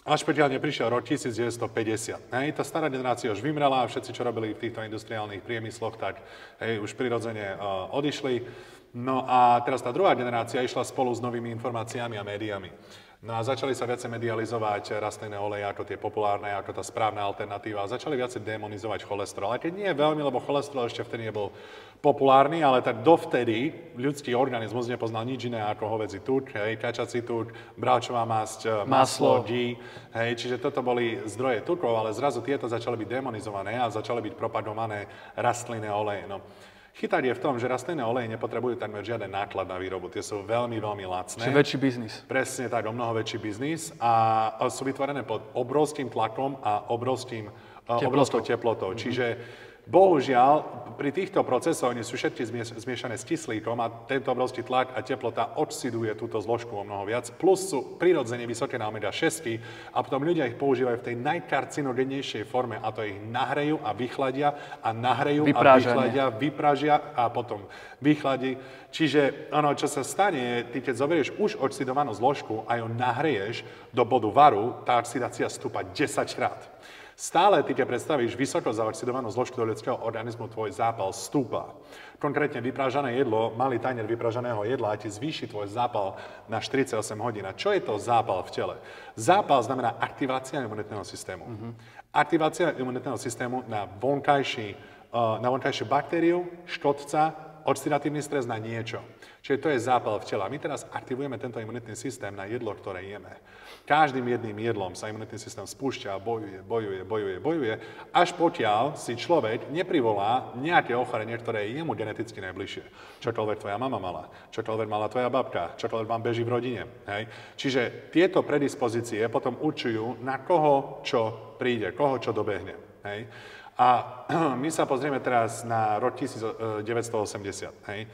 Až pokiaľ neprišiel rok devätnásťstopäťdesiat. Hej, tá stará generácia už vymrela a všetci, čo robili v týchto industriálnych priemysloch, tak hej, už prirodzene uh, odišli. No a teraz tá druhá generácia išla spolu s novými informáciami a médiami. No a začali sa viacej medializovať rastlinné oleje ako tie populárne, ako tá správna alternatíva. A začali viacej demonizovať cholesterol. A keď nie veľmi, lebo cholesterol ešte vtedy nebol populárny, ale tak dovtedy ľudský organizmus nepoznal nič iné ako hovädzí tuk, hej, kačací tuk, bravčová masť, maslo, ghee, hej, čiže toto boli zdroje tukov, ale zrazu tieto začali byť demonizované a začali byť propagované rastlinné oleje. No. Chyták je v tom, že rastlinné oleje nepotrebujú takmer žiaden náklad na výrobu. Tie sú veľmi, veľmi lacné. Čiže väčší biznis. Presne tak, o mnoho väčší biznis. A sú vytvorené pod obrovským tlakom a obrovským, teplotou. obrovskou teplotou. Mm-hmm. Čiže bohužiaľ, pri týchto procesoch oni sú všetky zmiešané s kyslíkom a tento obrovský tlak a teplota oxiduje túto zložku o mnoho viac. Plus sú prirodzene vysoké na omega šesť a potom ľudia ich používajú v tej najkarcinogennejšej forme a to ich nahrejú a vychladia a nahrejú a vychladia, vypražia a potom vychladí. Čiže ono, čo sa stane je, ty keď zoberieš už oxidovanú zložku a ju nahreješ do bodu varu, tá oxidácia stúpa desaťkrát. Stále, ty keď predstavíš vysoko zaoxidovanú zložku do ľudského organizmu, tvoj zápal stúpa. Konkrétne vypražané jedlo, malý tanier vypražaného jedla ti zvýši tvoj zápal na štyridsaťosem hodín. A čo je to zápal v tele? Zápal znamená aktivácia imunitného systému. Mm-hmm. Aktivácia imunitného systému na vonkajší, na vonkajšiu baktériu, škodca, oxidatívny stres na niečo. Čiže to je zápal v tele. My teraz aktivujeme tento imunitný systém na jedlo, ktoré jeme. Každým jedným jedlom sa imunitný systém spúšťa, bojuje, bojuje, bojuje, bojuje, až pokiaľ si človek neprivolá nejaké ochorenie, ktoré je jemu geneticky najbližšie. Čokoľvek tvoja mama mala, čokoľvek mala tvoja babka, čokoľvek vám beží v rodine. Hej? Čiže tieto predispozície potom určujú, na koho čo príde, koho čo dobehne. Hej? A my sa pozrieme teraz na rok devätnásťstoosemdesiat. Hej?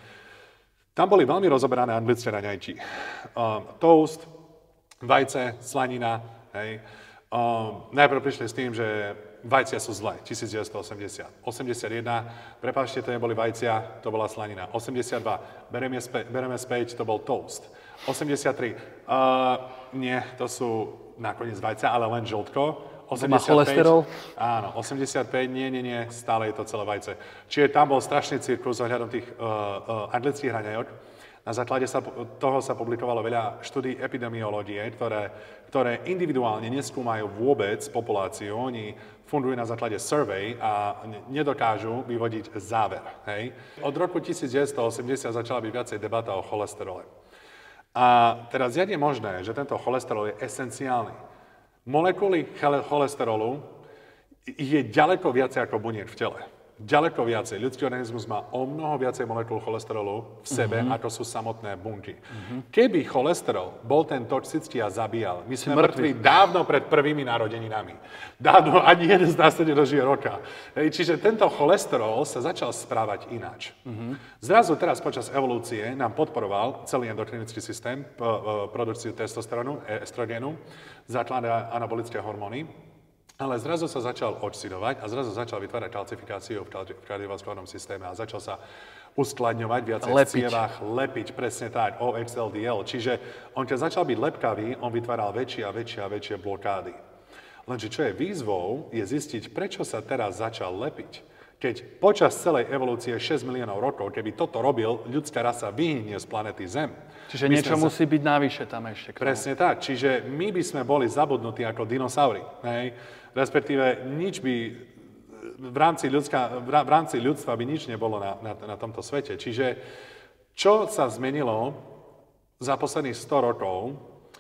Tam boli veľmi rozoberané anglické raňajky. Um, toast, vajce, slanina. Hej. Um, najprv prišli s tým, že vajcia sú zlé. devätnásťstoosemdesiat. osemdesiatjeden, prepáčte, to neboli vajcia, to bola slanina. osemdesiatdva, bereme, spä, bereme späť, to bol toast. osemdesiattri, uh, nie, to sú nakoniec vajcia, ale len žltko. Má cholesterol? Áno, osemdesiatpäť, nie, nie, nie, stále je to celé vajce. Čiže tam bol strašný cirkus ohľadom tých uh, uh, anglických raňajok. Na základe sa, toho sa publikovalo veľa štúdií epidemiológie, ktoré, ktoré individuálne neskúmajú vôbec populáciu. Oni fungujú na základe survey a nedokážu vyvodiť záver. Hej. Od roku devätnásťstoosemdesiat začala byť viacej debata o cholesterole. A teraz je možné, že tento cholesterol je esenciálny. Molekuly cholesterolu je ďaleko viacej ako buniek v tele. Ďaleko viacej. Ľudský organizmus má o mnoho viacej molekúl cholesterolu v sebe, mm-hmm. ako sú samotné bunky. Mm-hmm. Keby cholesterol bol ten toxický a zabíjal, my sme mŕtvi dávno pred prvými narodeninami. Dávno ani jeden z nás sa nedožije roka. Hej, čiže tento cholesterol sa začal správať ináč. Mm-hmm. Zrazu teraz počas evolúcie nám podporoval celý endokrinický systém, produkciu testosterónu, estrogénu, základné anabolické hormóny. Ale zrazu sa začal oxidovať a zrazu začal vytvárať kalcifikáciu v kardiovaskulárnom systéme a začal sa uskladňovať viacej v cievach, lepiť, presne tak, O X L D L. Čiže on keď začal byť lepkavý, on vytváral väčšie a väčšie a väčšie blokády. Lenže čo je výzvou, je zistiť, prečo sa teraz začal lepiť. Keď počas celej evolúcie šesť miliónov rokov, keby toto robil, ľudská rasa vyhynie z planety Zem. Čiže niečo sa... musí byť navyše tam ešte. Presne tak. Čiže my by sme boli zabudnutí ako dinosaury. Hej? Respektíve nič by v rámci, ľudská, v rámci ľudstva by nič nebolo na, na, na tomto svete. Čiže čo sa zmenilo za posledných sto rokov,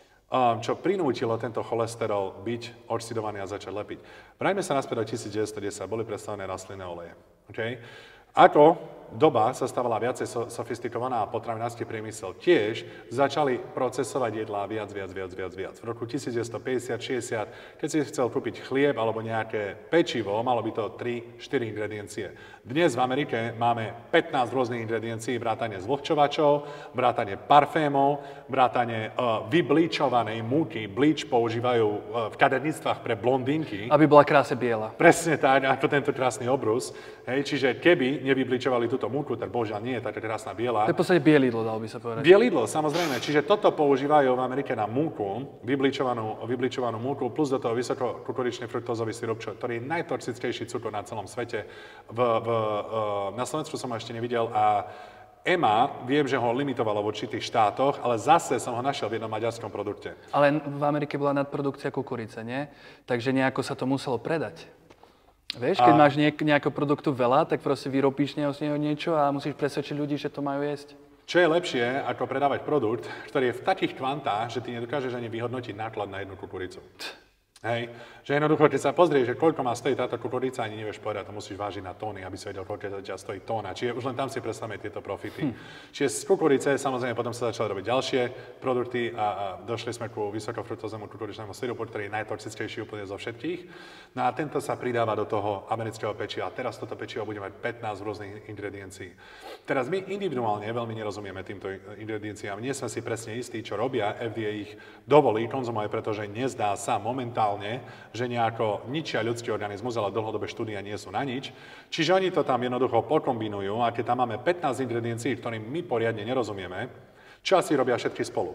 čo prinútilo tento cholesterol byť oxidovaný a začať lepiť. Vráťme sa naspäť do devätnásťstodesať, boli predstavené rastlinné oleje. Okay? Ako doba sa stávala viacej sofistikovaná a potravinársky priemysel tiež začali procesovať jedlá viac, viac, viac, viac, viac. V roku devätnásťstopäťdesiat šesťdesiat, keď si chcel kúpiť chlieb alebo nejaké pečivo, malo by to tri štyri ingrediencie. Dnes v Amerike máme pätnásť rôznych ingrediencií, vrátane zvlhčovačov, vrátane parfémov, vrátane uh, vyblíčovanej múky. Bleach používajú uh, v kaderníctvách pre blondínky. Aby bola krásne biela. Presne tak, ako tento krásny obrus. Hej, čiže keby nevybličovali túto túto múku, tak bohužiaľ nie je taká krásna biela. To je v podstate bielidlo, dalo by sa povedať. Bielidlo, samozrejme. Čiže toto používajú v Amerike na múku, vybličovanú, vybličovanú múku, plus do toho vysokokukuričný fruktózový sirup, ktorý je najtoxickejší cukor na celom svete. V, v, na Slovensku som ho ešte nevidel a é em á, viem, že ho limitovalo v určitých štátoch, ale zase som ho našiel v jednom maďarskom produkte. Ale v Amerike bola nadprodukcia kukurice, nie? Takže nejako sa to muselo predať. Vieš, keď a... máš niek- nejakého produktu veľa, tak proste vyrobíš z neho niečo a musíš presvedčiť ľudí, že to majú jesť. Čo je lepšie, ako predávať produkt, ktorý je v takých kvantách, že ty nedokážeš ani vyhodnotiť náklad na jednu kukuricu. Hej, že jednoducho, keď sa pozrieš, že koľko má stojí táto kukurica, ani nevieš povedať, to musíš vážiť na tóny, aby si vedel, koľko ťa stojí tóna. Čiže už len tam si predstavme tieto profity. Hm. Čiže z kukurice samozrejme potom sa začali robiť ďalšie produkty a, a došli sme ku vysokofruktóznemu kukuričnému sirupu, ktorý je najtoxickejší úplne zo všetkých. No a tento sa pridáva do toho amerického pečiva. Teraz toto pečivo bude mať pätnásť rôznych ingrediencií. Teraz my individuálne veľmi nerozumieme týmto ingredienciám. Nie sme si presne istí, čo robia. ef dé á ich dovolí konzumovať, pretože nezdá sa momentálne, že nejako ničia ľudský organizmus, ale dlhodobé štúdia nie sú na nič. Čiže oni to tam jednoducho pokombinujú a keď tam máme pätnásť ingrediencií, ktorým my poriadne nerozumieme, čo asi robia všetky spolu?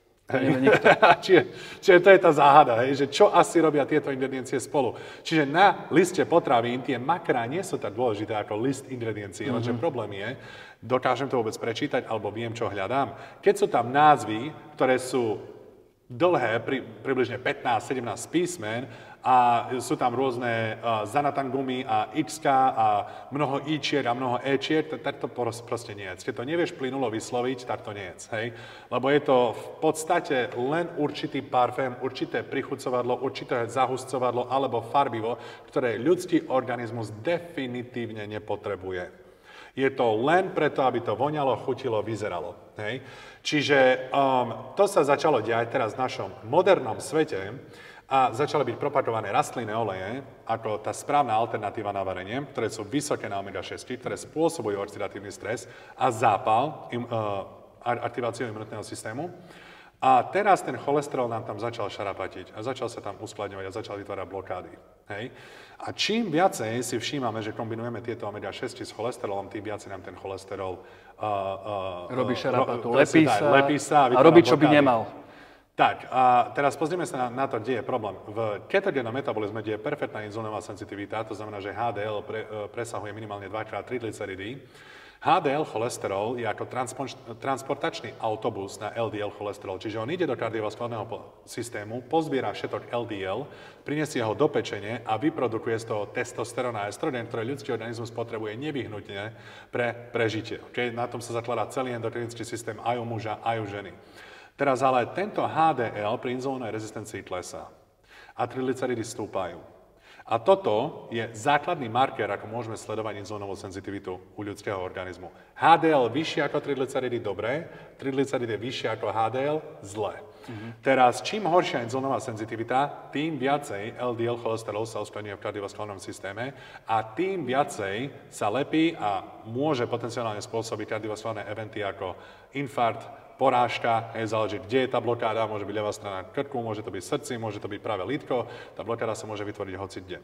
čiže, čiže to je tá záhada, hej, že čo asi robia tieto ingrediencie spolu. Čiže na liste potravín tie makrá nie sú tak dôležité ako list ingrediencií, mm-hmm. lenže problém je, dokážem to vôbec prečítať alebo viem, čo hľadám. Keď sú tam názvy, ktoré sú dlhé, pri, približne pätnásť sedemnásť písmen a sú tam rôzne uh, Xanatangumi a X a mnoho I-čiek a mnoho E-čiek, tak to proste nie je. Keď to nevieš plynulo vysloviť, tak to nie je. Hej? Lebo je to v podstate len určitý parfém, určité prichucovadlo, určité zahuscovadlo alebo farbivo, ktoré ľudský organizmus definitívne nepotrebuje. Je to len preto, aby to voňalo, chutilo, vyzeralo. Hej? Čiže um, to sa začalo diať teraz v našom modernom svete a začali byť propagované rastlinné oleje ako tá správna alternatíva na varenie, ktoré sú vysoké na omega šesť, ktoré spôsobujú oxidatívny stres a zápal, im, uh, aktiváciu imunitného systému. A teraz ten cholesterol nám tam začal šarapatiť a začal sa tam uskladňovať a začal vytvárať blokády. Hej? A čím viacej si všímame, že kombinujeme tieto omega šesť s cholesterolom, tým viacej nám ten cholesterol uh, uh, robí šarapatu, ro, lepí sa, lepí sa a, a robí, čo by nemal. Tak, a teraz pozrieme sa na, na to, kde je problém. V ketogénnom metabolizme, kde je perfektná inzulínová senzitivita, to znamená, že há dé el pre, presahuje minimálne dvakrát triglyceridy, há dé el cholesterol je ako transportačný autobus na el dé el cholesterol, čiže on ide do kardiovaskulárneho systému, pozbiera všetok el dé el, prinesie ho do pečene a vyprodukuje z toho testosterón a estrogen, ktoré ľudský organizmus potrebuje nevyhnutne pre prežitie. Okay? Na tom sa zakladá celý endokrinický systém aj u muža, aj u ženy. Teraz ale tento há dé el pri inzulínovej rezistencii klesá a triglyceridy stúpajú. A toto je základný marker, ako môžeme sledovať inzulínovú senzitivitu u ľudského organizmu. há dé el vyššie ako triglyceridy dobré, triglyceridy vyššie ako há dé el zlé. Mm-hmm. Teraz, čím horšia inzulínová senzitivita, tým viacej el dé el cholesterol sa uskladňuje v kardiovaskulárnom systéme a tým viacej sa lepí a môže potenciálne spôsobiť kardiovaskulárne eventy ako infarkt, porážka, hej, záleží, kde je tá blokáda, môže byť ľavá strana krku, môže to byť srdci, môže to byť práve lítko, tá blokáda sa môže vytvoriť hoci kde.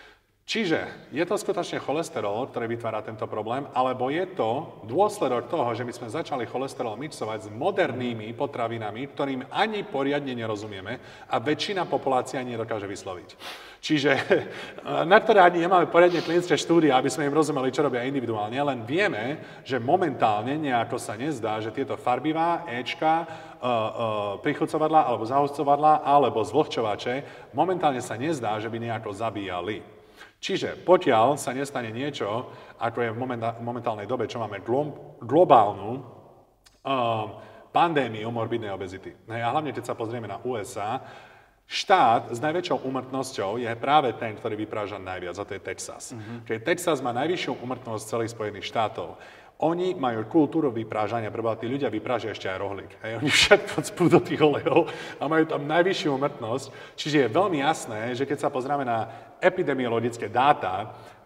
Čiže je to skutočne cholesterol, ktorý vytvára tento problém, alebo je to dôsledok toho, že my sme začali cholesterol mixovať s modernými potravinami, ktorým ani poriadne nerozumieme a väčšina populácia ani nedokáže vysloviť. Čiže na ktoré ani nemáme poriadne klinické štúdie, aby sme im rozumeli, čo robia individuálne, len vieme, že momentálne nejako sa nezdá, že tieto farbivá, éčka, uh, uh, prichucovadlá alebo zahuscovadlá alebo zvlhčovače momentálne sa nezdá, že by nejako zabíjali. Čiže pokiaľ sa nestane niečo, ako je v momentálnej dobe, čo máme glo- globálnu uh, pandémiu morbidnej obezity. Hej, a hlavne, keď sa pozrieme na ú es á, štát s najväčšou úmrtnosťou je práve ten, ktorý vypráža najviac, a to je Texas. Mm-hmm. Keď Texas má najvyššiu úmrtnosť celých Spojených štátov. Oni majú kultúru vyprážania, preboha, tí ľudia vyprážia ešte aj rohlík. Hej. Oni všetko spú do tých olejov a majú tam najvyššiu úmrtnosť. Čiže je veľmi jasné, že keď sa pozrieme na epidemiologické dáta,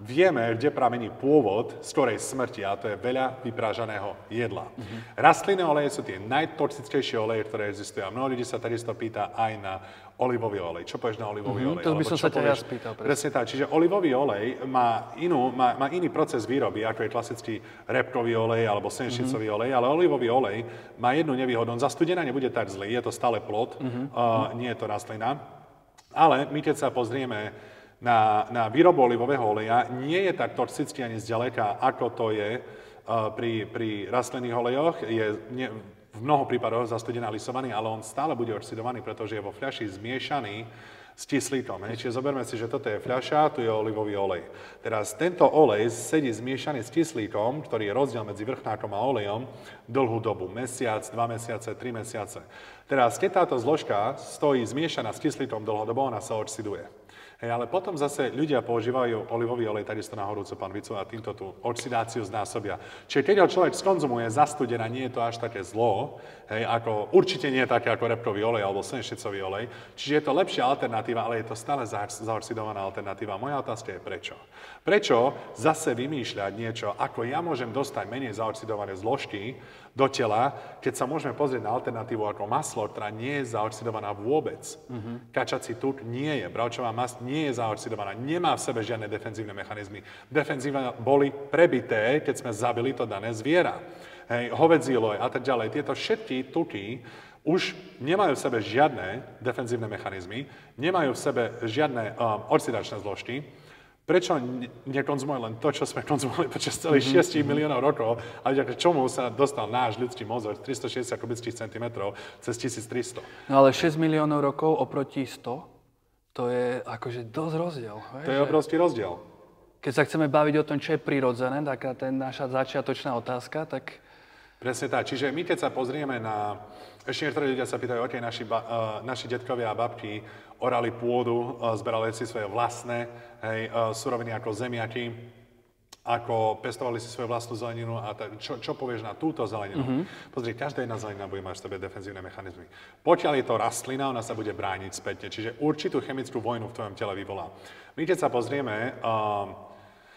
vieme, kde pramení pôvod skorej smrti, a to je veľa vyprážaného jedla. Mm-hmm. Rastlinné oleje sú tie najtoxickejšie oleje, ktoré existujú. A mnoho ľudí sa takisto pýta aj na olivový olej. Čo povieš na olivový mm-hmm, olej? To by som sa ťa ja spýtal. Presne tak. Čiže olivový olej má, inú, má, má iný proces výroby, ako je klasický repkový olej alebo senšicový mm-hmm. olej, ale olivový olej má jednu nevýhodu. On zastudená nebude tak zlý, je to stále plod, mm-hmm. uh, nie je to rastlina. Ale my keď sa pozrieme na, na výrobu olivového oleja, nie je tak toxický ani zďaleka, ako to je uh, pri, pri rastlinných olejoch. Je nie, v mnoho prípadoch zastudená lisovaný, ale on stále bude oxidovaný, pretože je vo fľaši zmiešaný s kyslíkom. Čiže zoberme si, že toto je fľaša, tu je olivový olej. Teraz tento olej sedí zmiešaný s kyslíkom, ktorý je rozdiel medzi vrchnákom a olejom, dlhú dobu. Mesiac, dva mesiace, tri mesiace. Teraz, keď táto zložka stojí zmiešaná s kyslíkom dlhodobo, ona sa oxiduje. Hej, ale potom zase ľudia používajú olivový olej takisto na horúcu panvicu a týmto tú oxidáciu znásobia. Čiže keď ho človek skonzumuje zastudená, nie je to až také zlo, hej, ako, určite nie je také ako repkový olej alebo senšicový olej. Čiže je to lepšia alternatíva, ale je to stále zaoxidovaná alternatíva. Moja otázka je prečo. Prečo zase vymýšľať niečo, ako ja môžem dostať menej zaoxidované zložky do tela, keď sa môžeme pozrieť na alternatívu ako maslo, ktorá nie je zaoxidovaná vôbec. Mm-hmm. Kačací tuk nie je, bravčová masť nie je zaoxidovaná, nemá v sebe žiadne defenzívne mechanizmy. Defenzívne boli prebité, keď sme zabili to dané zviera. Hej, hovedzí loj a tak ďalej. Tieto všetky tuky už nemajú v sebe žiadne defenzívne mechanizmy, nemajú v sebe žiadne um, oxidačné zložky. Prečo nekonzumuje len to, čo sme konzumovali počas celých mm-hmm. šesť miliónov rokov, a vďaka čomu sa dostal náš ľudský mozog tristošesťdesiat kubických centimetrov cez tisíctristo. No ale šesť miliónov rokov oproti sto, to je akože dosť rozdiel. Hej? To je obrovský rozdiel. Keď sa chceme baviť o tom, čo je prirodzené, taká ten naša začiatočná otázka, tak... Presne tak. Čiže my keď sa pozrieme na... Ešte niektorí ľudia sa pýtajú, ok, naši, ba, uh, naši detkovia a babky orali pôdu, uh, zberali si svoje vlastné hej, uh, suroviny ako zemiaky, ako pestovali si svoju vlastnú zeleninu a ta, čo, čo povieš na túto zeleninu? Mm-hmm. Pozri, každá jedna zelenina bude mať v sebe defenzívne mechanizmy. Pokiaľ je to rastlina, ona sa bude brániť spätne, čiže určitú chemickú vojnu v tvojom tele vyvolá. My keď sa pozrieme, uh,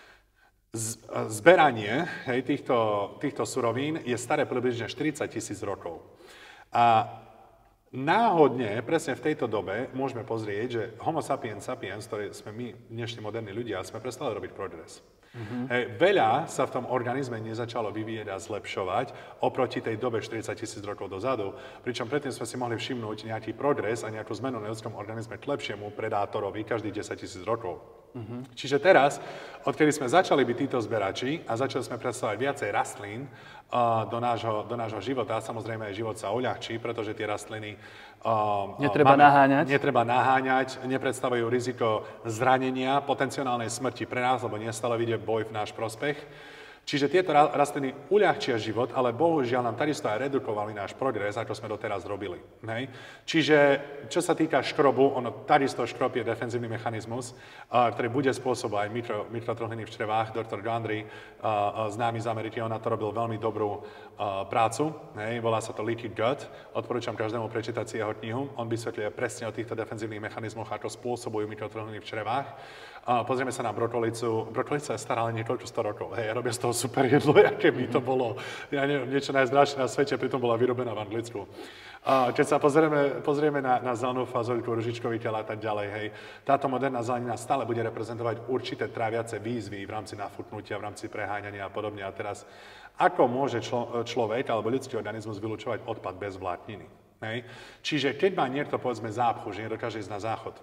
zberanie hej, týchto, týchto surovín je staré približne štyridsať tisíc rokov. A náhodne, presne v tejto dobe, môžeme pozrieť, že Homo sapiens sapiens, ktorý sme my, dnešní moderní ľudia, sme prestali robiť progres. Mm-hmm. Hej, veľa sa v tom organizme nezačalo vyvíjať a zlepšovať oproti tej dobe štyridsať tisíc rokov dozadu, pričom predtým sme si mohli všimnúť nejaký progres a nejakú zmenu na ľudskom organizme k lepšiemu predátorovi každých desať tisíc rokov. Mm-hmm. Čiže teraz, odkedy sme začali byť títo zberači a začali sme predstavovať viacej rastlín uh, do, nášho, do nášho života, samozrejme aj život sa uľahčí, pretože tie rastliny uh, netreba máme, naháňať. Netreba naháňať, nepredstavujú riziko zranenia, potenciálnej smrti pre nás, lebo nestále vidie boj v náš prospech. Čiže tieto rastliny uľahčia život, ale bohužiaľ nám takisto aj redukovali náš progres, ako sme doteraz robili. Hej? Čiže čo sa týka škrobu, ono takisto škrob je defenzívny mechanizmus, uh, ktorý bude spôsobovať mikro, mikrotrhliny v črevách. doktor Gundry, uh, uh, známy z Ameriky, on na to robil veľmi dobrú uh, prácu. Hej? Volá sa to Leaky Gut. Odporúčam každému prečítať si jeho knihu. On vysvetľuje presne o týchto defenzívnych mechanizmoch, ako spôsobujú mikrotrhliny v črevách. Uh, pozrieme sa na brokolicu. Brokolica je stará len niekoľko sto rokov. Hej, robia z toho super jedlo, aké by to bolo. Ja neviem, niečo najzdravšie na svete, pritom bola vyrobená v Anglicku. Uh, keď sa pozrieme, pozrieme na, na zelenú fazoľku, ružičkový tel a tak ďalej, hej, táto moderná zelenina stále bude reprezentovať určité tráviace výzvy v rámci nafúknutia, v rámci preháňania a podobne. A teraz, ako môže člo, človek alebo ľudský organizmus vylúčovať odpad bez vlákniny? Hej? Čiže keď má niekto, povedzme, zápchu, že nedokáže ísť na záchod,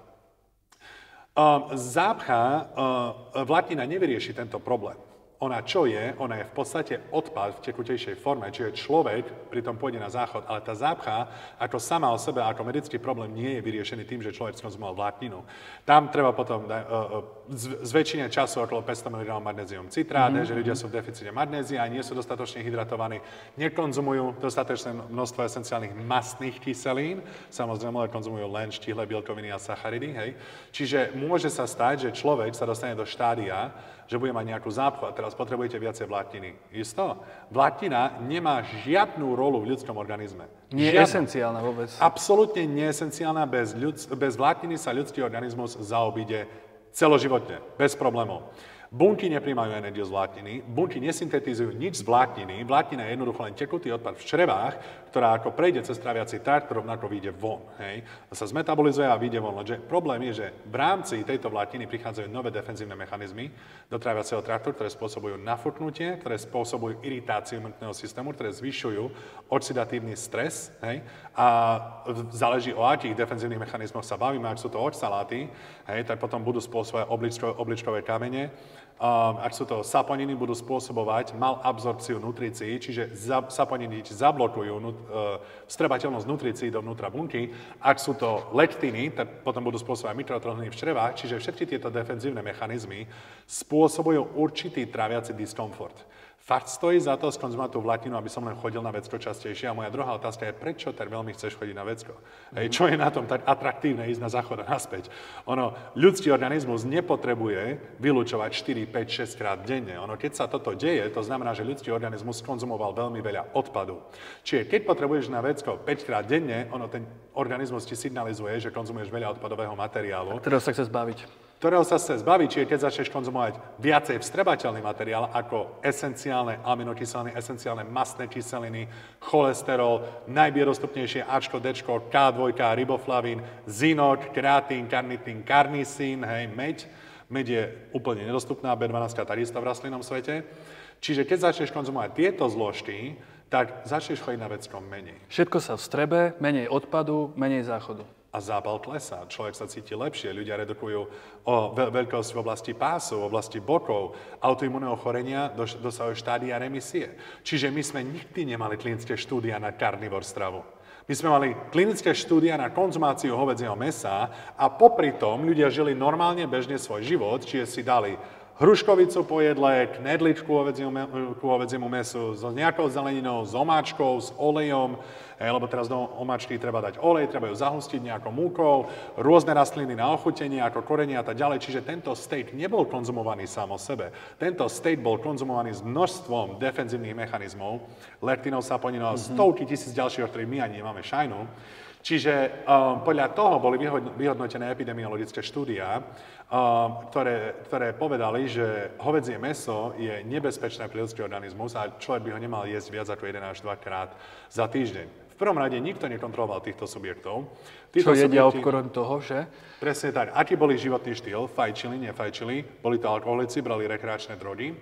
Um, zápcha, uh, vláknina nevyrieši tento problém. Ona čo je? Ona je v podstate odpad v tekutejšej forme, čiže človek pritom pôjde na záchod, ale tá zápcha ako sama o sebe, ako medický problém nie je vyriešený tým, že človek skonzumoval vlákninu. Tam treba potom uh, uh, z, z väčšine času okolo päťsto miligramov magnézium citrát, mm-hmm. že ľudia sú v deficite magnézia, nie sú dostatočne hydratovaní, nekonzumujú dostatočné množstvo esenciálnych mastných kyselín, samozrejme, ale konzumujú len štíhle bielkoviny a sacharidy, hej. Čiže môže sa stať, že človek sa dostane do štádia, že bude mať nejakú zápchu a teraz potrebujete viacej vlákniny. Isto? Vláknina nemá žiadnu rolu v ľudskom organizme. Nie je esenciálna vôbec. Absolútne neesenciálna. Bez, ľud, bez vlákniny sa ľudský organizmus zaobíde celoživotne, bez problémov. Bunky nepríjmajú energiu z vlákniny, bunky nesyntetizujú nič z vlákniny, vláknina je jednoducho len tekutý odpad v črevách, ktorá ako prejde cez tráviaci trakt, rovnako vyjde von. Hej? A sa zmetabolizuje a vyjde von. Lenže problém je, že v rámci tejto vlákniny prichádzajú nové defenzívne mechanizmy do tráviaceho traktu, ktoré spôsobujú nafúknutie, ktoré spôsobujú iritáciu imunitného systému, ktoré zvyšujú oxidatívny stres. Hej? A záleží o akých defenzívnych mechanizmoch sa bavíme, ak sú to oxaláty, hej, tak potom budú spôsobovať obličkové, obličkové kamene. Um, ak sú to saponiny, budú spôsobovať malabsorpciu nutricií, čiže za, saponiny zablokujú nut, uh, vstrebateľnosť nutricií dovnútra bunky. Ak sú to lektiny, tak potom budú spôsobovať mikrotrhliny v črevách, čiže všetky tieto defenzívne mechanizmy spôsobujú určitý tráviaci diskomfort. Fakt stojí za to skonzumovať tú vlákninu, aby som len chodil na vecko častejšie. A moja druhá otázka je, prečo tak veľmi chceš chodiť na vecko? Mm-hmm. Hej, čo je na tom tak atraktívne ísť na záchod a naspäť? Ono, ľudský organizmus nepotrebuje vylúčovať štyri, päť, šesť krát denne. Ono, keď sa toto deje, to znamená, že ľudský organizmus konzumoval veľmi veľa odpadu. Čiže keď potrebuješ na vecko päť krát denne, ono, ten organizmus ti signalizuje, že konzumuješ veľa odpadového materiálu. Ktorého sa chce zbaviť. ktorého sa chce zbaviť, čiže keď začneš konzumovať viacej vstrebateľný materiál ako esenciálne aminokyseliny, esenciálne mastné kyseliny, cholesterol, najbiedostupnejšie Ačko, Dčko, ká dva, riboflavín, zinok, kreatín, karnitín, karnísín, hej, meď. Meď je úplne nedostupná, bé dvanásť takisto v rastlinnom svete. Čiže keď začneš konzumovať tieto zložky, tak začneš chodiť na veckom menej. Všetko sa vstrebe, menej odpadu, menej záchodu. A zápal klesá. Človek sa cíti lepšie. Ľudia redukujú o veľkosť v oblasti pásu, v oblasti bokov, autoimunného chorenia, dosahujú štádia remisie. Čiže my sme nikdy nemali klinické štúdia na carnivore stravu. My sme mali klinické štúdia na konzumáciu hovedzieho mäsa a popri tom ľudia žili normálne, bežne svoj život, čiže si dali hruškovicu po jedle, knedličku ku hovädziemu mäsu s nejakou zeleninou, s omáčkou, s olejom, lebo teraz do omáčky treba dať olej, treba ju zahustiť nejakou múkou, rôzne rastliny na ochutenie, ako korenie a tak ďalej. Čiže tento steak nebol konzumovaný sám o sebe. Tento steak bol konzumovaný s množstvom defenzívnych mechanizmov, lektinov, saponinov a mm-hmm. stovky tisíc ďalších, o ktorých my ani nemáme šajnu. Čiže um, podľa toho boli vyhodnotené epidemiologické štúdia, um, ktoré, ktoré povedali, že hovädzie mäso je nebezpečné pre ľudský organizmus a človek by ho nemal jesť viac ako jeden až dva krát za týždeň. V prvom rade nikto nekontroloval týchto subjektov. Týchto Čo jedia subjekti, okrem toho, že? Presne tak. Aký boli životný štýl? Fajčili, nefajčili. Boli to alkoholici, brali rekreačné drogy.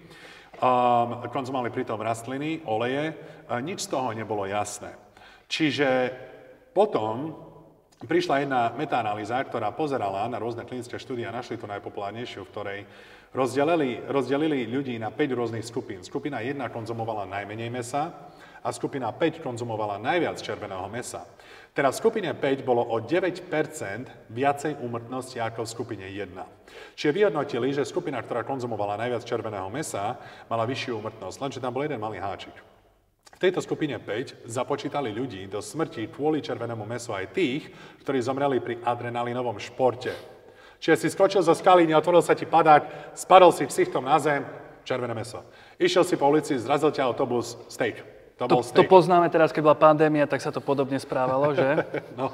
Um, konzumovali pritom rastliny, oleje. Uh, nič z toho nebolo jasné. Čiže potom prišla jedna metaanalýza, ktorá pozerala na rôzne klinické štúdie a našli tú najpopulárnejšiu, v ktorej rozdelili, rozdelili ľudí na päť rôznych skupín. Skupina jedna konzumovala najmenej mäsa a skupina päť konzumovala najviac červeného mäsa. Teraz v skupine päť bolo o deväť percent viacej úmrtnosti ako v skupine jedna. Čiže vyhodnotili, že skupina, ktorá konzumovala najviac červeného mäsa, mala vyššiu úmrtnosť, lenže tam bol jeden malý háčik. V tejto skupine päť započítali ľudí do smrti kvôli červenému mäsu aj tých, ktorí zomreli pri adrenalinovom športe. Čiže si skočil zo skaly, neotvoril sa ti padák, spadol si ksichtom na zem, červené mäso. Išiel si po ulici, zrazil ťa autobus, steak. To, to, bol steak. To poznáme teraz, keď bola pandémia, tak sa to podobne správalo, že? No.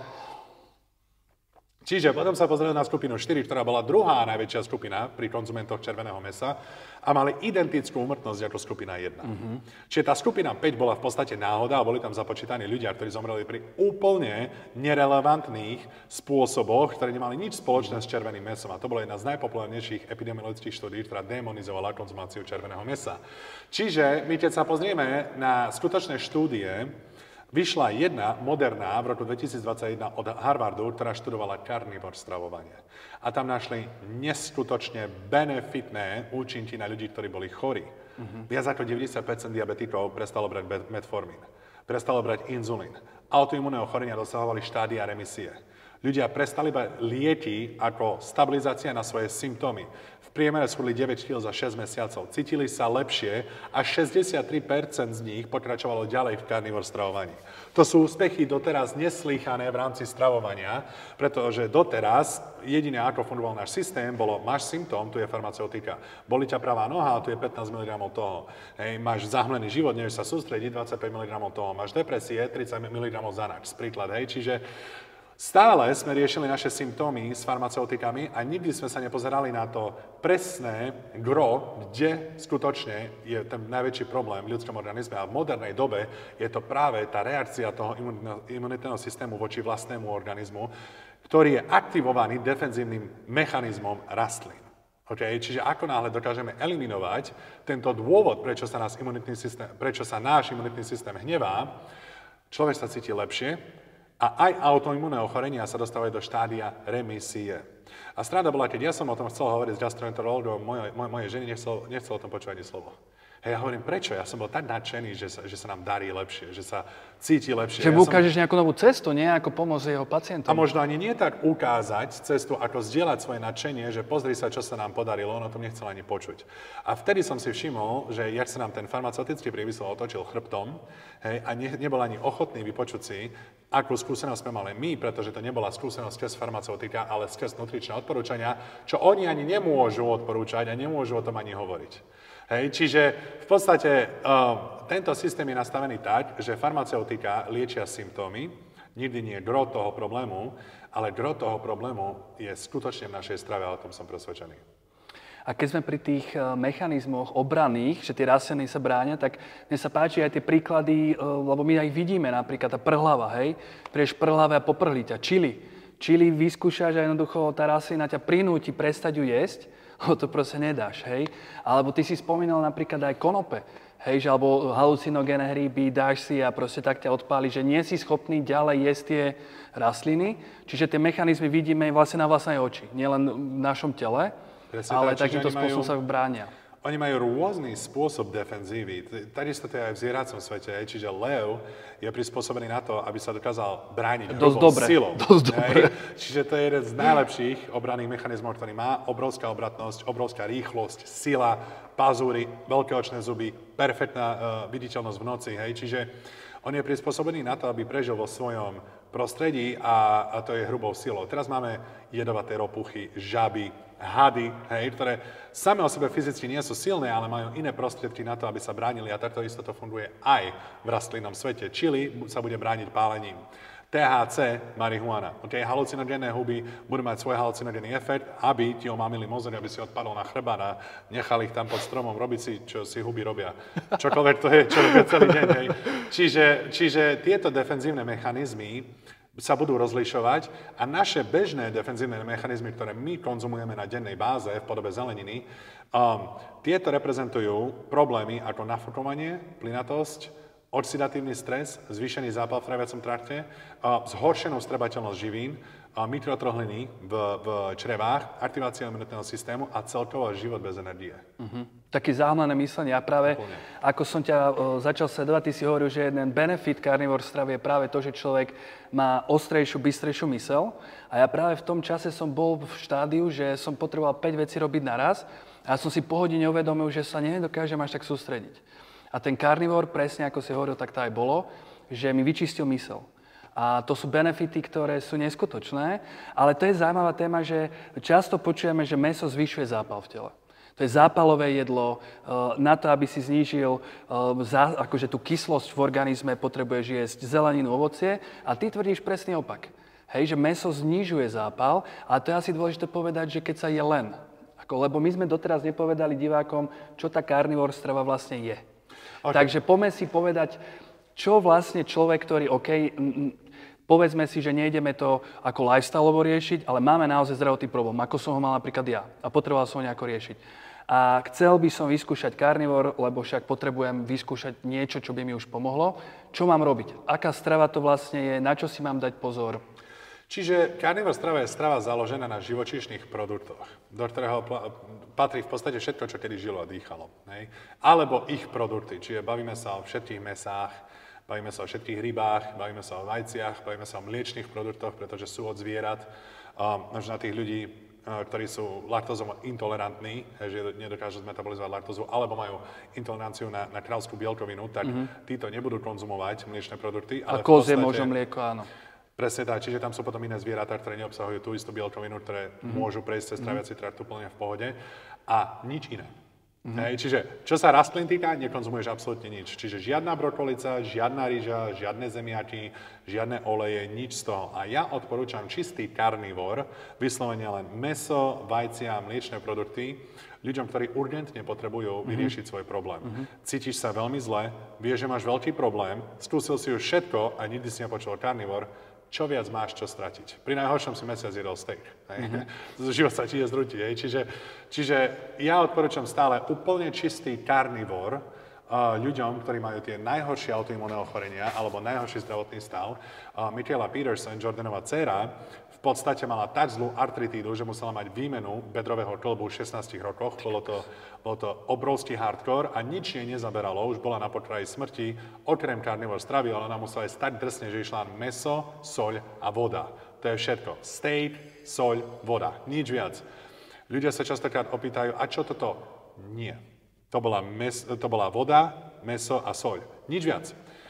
Čiže potom sa pozreli na skupinu štyri, ktorá bola druhá najväčšia skupina pri konzumentoch červeného mäsa a mali identickú úmrtnosť ako skupina jedna. Mm-hmm. Čiže tá skupina päť bola v podstate náhoda a boli tam započítaní ľudia, ktorí zomreli pri úplne nerelevantných spôsoboch, ktoré nemali nič spoločné s červeným mäsom. A to bola jedna z najpopulárnejších epidemiologických štúdií, ktorá demonizovala konzumáciu červeného mäsa. Čiže my keď sa pozrieme na skutočné štúdie, vyšla jedna moderná v roku dvetisícdvadsaťjeden od Harvardu, ktorá študovala carnivore stravovanie. A tam našli neskutočne benefitné účinky na ľudí, ktorí boli chorí. Uh-huh. Viac ako deväťdesiat percent diabetikov prestalo brať metformín, prestalo brať inzulín. Autoimunného chorenia dosahovali štádia remisie. Ľudia prestali brať lieky ako stabilizácia na svoje symptómy. V priemere schudli deväť kilogramov za šesť mesiacov. Cítili sa lepšie a šesťdesiattri percent z nich pokračovalo ďalej v carnivore stravovaní. To sú úspechy doteraz neslýchané v rámci stravovania, pretože doteraz jediné, ako fungoval náš systém, bolo, máš symptóm, tu je farmaceutika, boli ťa pravá noha, tu je pätnásť miligramov toho. Hej, máš zahmlený život, nevieš sa sústrediť, dvadsaťpäť miligramov toho. Máš depresie, tridsať miligramov Xanax, príklad, hej, čiže Stále sme riešili naše symptómy s farmaceutikami a nikdy sme sa nepozerali na to presné gro, kde skutočne je ten najväčší problém v ľudskom organizme. A v modernej dobe je to práve tá reakcia toho imunitného systému voči vlastnému organizmu, ktorý je aktivovaný defenzívnym mechanizmom rastlín. Okay? Čiže ako náhle dokážeme eliminovať tento dôvod, prečo sa, nás imunitný systém, prečo sa náš imunitný systém hnevá, človek sa cíti lepšie, a aj autoimmunné ochorenia sa dostávajú do štádia remisie. A sranda bola, keď ja som o tom chcel hovoriť s gastroenterologom, mojej, mojej ženy nechcel, nechcel o tom počúvať ani slovo. Hej, ja hovorím, prečo? Ja som bol tak nadšený, že sa, že sa nám darí lepšie, že sa cíti lepšie. Že mu ja ukážeš som... nejakú novú cestu, nie ako pomôcť jeho pacientom. A možno ani nie tak ukázať cestu, ako zdieľať svoje nadšenie, že pozri sa, čo sa nám podarilo, on o tom nechcel ani počuť. A vtedy som si všimol, že jak sa nám ten farmaceutický priemysel otočil chrbtom, hej, a ne, nebol ani ochotný vypočuť si, akú skúsenosť sme mali my, pretože to nebola skúsenosť skrz farmaceutika, ale skrz nutričné odporúčania, čo oni ani nemôžu odporúčať a nemôžu o tom ani hovoriť. Hej, čiže v podstate uh, tento systém je nastavený tak, že farmaceutika liečia symptómy, nikdy nie gro toho problému, ale gro toho problému je skutočne v našej strave, a o tom som presvedčený. A keď sme pri tých uh, mechanizmoch obranných, že tie rastliny sa bránia, tak mne sa páči aj tie príklady, uh, lebo my aj vidíme napríklad tá prhlava, hej, prieš prhlave a poprhlí ťa, čili. Čili vyskúšaš a jednoducho tá rastlina ťa prinúti prestať ju jesť, lebo to proste nedáš, hej. Alebo ty si spomínal napríklad aj konope, hej, že alebo halucinogénne hríby, dáš si a proste tak ťa odpáli, že nie si schopný ďalej jesť tie rastliny. Čiže tie mechanizmy vidíme vlastne na vlastnej oči, nielen v našom tele, presne ale tak, takýmto spôsobom majú... sa bránia. Oni majú rôzny spôsob defenzívy. Takisto to je aj v zvieracom svete. Čiže lev je prispôsobený na to, aby sa dokázal brániť hrubou silou. Dosť dobre. Čiže to je jeden z najlepších obranných mechanizmov, ktorý má. Obrovská obratnosť, obrovská rýchlosť, sila, pazúry, veľké očné zuby, perfektná uh, viditeľnosť v noci. Hej. Čiže on je prispôsobený na to, aby prežil vo svojom prostredí a, a to je hrubou silou. Teraz máme jedovaté ropuchy, žaby, hady, hej, ktoré same o sebe fyzicky nie sú silné, ale majú iné prostriedky na to, aby sa bránili a takto isto to funguje aj v rastlinnom svete. Čili sa bude brániť pálením. té há cé, marihuana. Okay, halucinogénne huby budú mať svoj halucinogénny efekt, aby ti omámili mozog, aby si odpadol na chrbát a nechali ich tam pod stromom robiť si, čo si huby robia. Čokoľvek to je, čo robia celý deň. Hej. Čiže, čiže tieto defenzívne mechanizmy sa budú rozlišovať a naše bežné defenzívne mechanizmy, ktoré my konzumujeme na dennej báze v podobe zeleniny, um, tieto reprezentujú problémy ako nafúkovanie, plynatosť, oxidatívny stres, zvýšený zápal v tráviacom trakte, uh, zhoršenú strebateľnosť živín, uh, mikrotrhliny v, v črevách, aktivácia imunitného systému a celkovo život bez energie. Uh-huh. Také záhmlené myslenie. A práve, Úplne. ako som ťa o, začal sledovať, ty si hovoril, že jeden benefit carnivore stravy je práve to, že človek má ostrejšiu, bystrejšiu mysel. A ja práve v tom čase som bol v štádiu, že som potreboval päť vecí robiť naraz a ja som si po hodine uvedomil, že sa nedokážem až tak sústrediť. A ten carnivore, presne ako si hovoril, tak to aj bolo, že mi vyčistil mysel. A to sú benefity, ktoré sú neskutočné, ale to je zaujímavá téma, že často počujeme, že mäso zvyšuje zápal v tele. To je zápalové jedlo, na to, aby si znížil akože tú kyslosť v organizme, potrebuješ jesť zeleninu, ovocie a ty tvrdíš presný opak. Hej, že mäso znižuje zápal a to je asi dôležité povedať, že keď sa je len. Ako, lebo my sme doteraz nepovedali divákom, čo tá carnivore strava vlastne je. Okay. Takže poďme si povedať, čo vlastne človek, ktorý, OK, povedzme si, že nejdeme to ako lifestyleovo riešiť, ale máme naozaj zdravotný problém, ako som ho mal napríklad ja a potreboval som ho nejako riešiť. A chcel by som vyskúšať carnivore, lebo však potrebujem vyskúšať niečo, čo by mi už pomohlo. Čo mám robiť? Aká strava to vlastne je? Na čo si mám dať pozor? Čiže carnivore strava je strava založená na živočíšnych produktoch, do ktorého patrí v podstate všetko, čo kedy žilo a dýchalo. Hej? Alebo ich produkty, čiže bavíme sa o všetkých mäsách, bavíme sa o všetkých rybách, bavíme sa o vajciach, bavíme sa o mliečnych produktoch, pretože sú od zvierat. Um, možno na tých ľudí, ktorí sú laktózovo intolerantní, že nedokážu zmetabolizovať laktózu, alebo majú intoleranciu na, na kráľovskú bielkovinu, tak mm-hmm. títo nebudú konzumovať mliečne produkty. Ale a kozie možno mlieko, áno. Presne tak, čiže tam sú potom iné zvieratá, ktoré neobsahujú tú istú bielkovinu, ktoré mm-hmm. môžu prejsť cez tráviaci trakt úplne v pohode a nič iné. Mm-hmm. Hej, čiže, čo sa rastlín týka, nekonzumuješ absolútne nič. Čiže žiadna brokolica, žiadna ryža, žiadne zemiaky, žiadne oleje, nič z toho. A ja odporúčam čistý karnivor, vyslovene len mäso, vajcia, mliečne produkty, ľuďom, ktorí urgentne potrebujú mm-hmm. vyriešiť svoj problém. Mm-hmm. Cítiš sa veľmi zle, vieš, že máš veľký problém, skúsil si už všetko a nikdy si nepočul karnivor, čo viac máš čo stratiť. Pri najhoršom si mesiac jedol steak. Mm-hmm. Život sa ti je zrúti. Čiže, čiže ja odporúčam stále úplne čistý karnivor uh, ľuďom, ktorí majú tie najhoršie autoimunné ochorenia alebo najhorší zdravotný stav. Uh, Michaela Peterson, Jordanova dcéra, v podstate mala tak zlú artritídu, že musela mať výmenu bedrového klbu v šestnástich rokoch. Bolo to, bolo to obrovský hardcore a nič jej nezaberalo. Už bola na pokraji smrti, okrem karnivor stravy, ale ona musela ísť tak drsne, že išla mäso, soľ a voda. To je všetko. Steak, soľ, voda. Nič viac. Ľudia sa častokrát opýtajú, a čo toto? Nie. To bola, mes, to bola voda, mäso a soľ. Nič viac.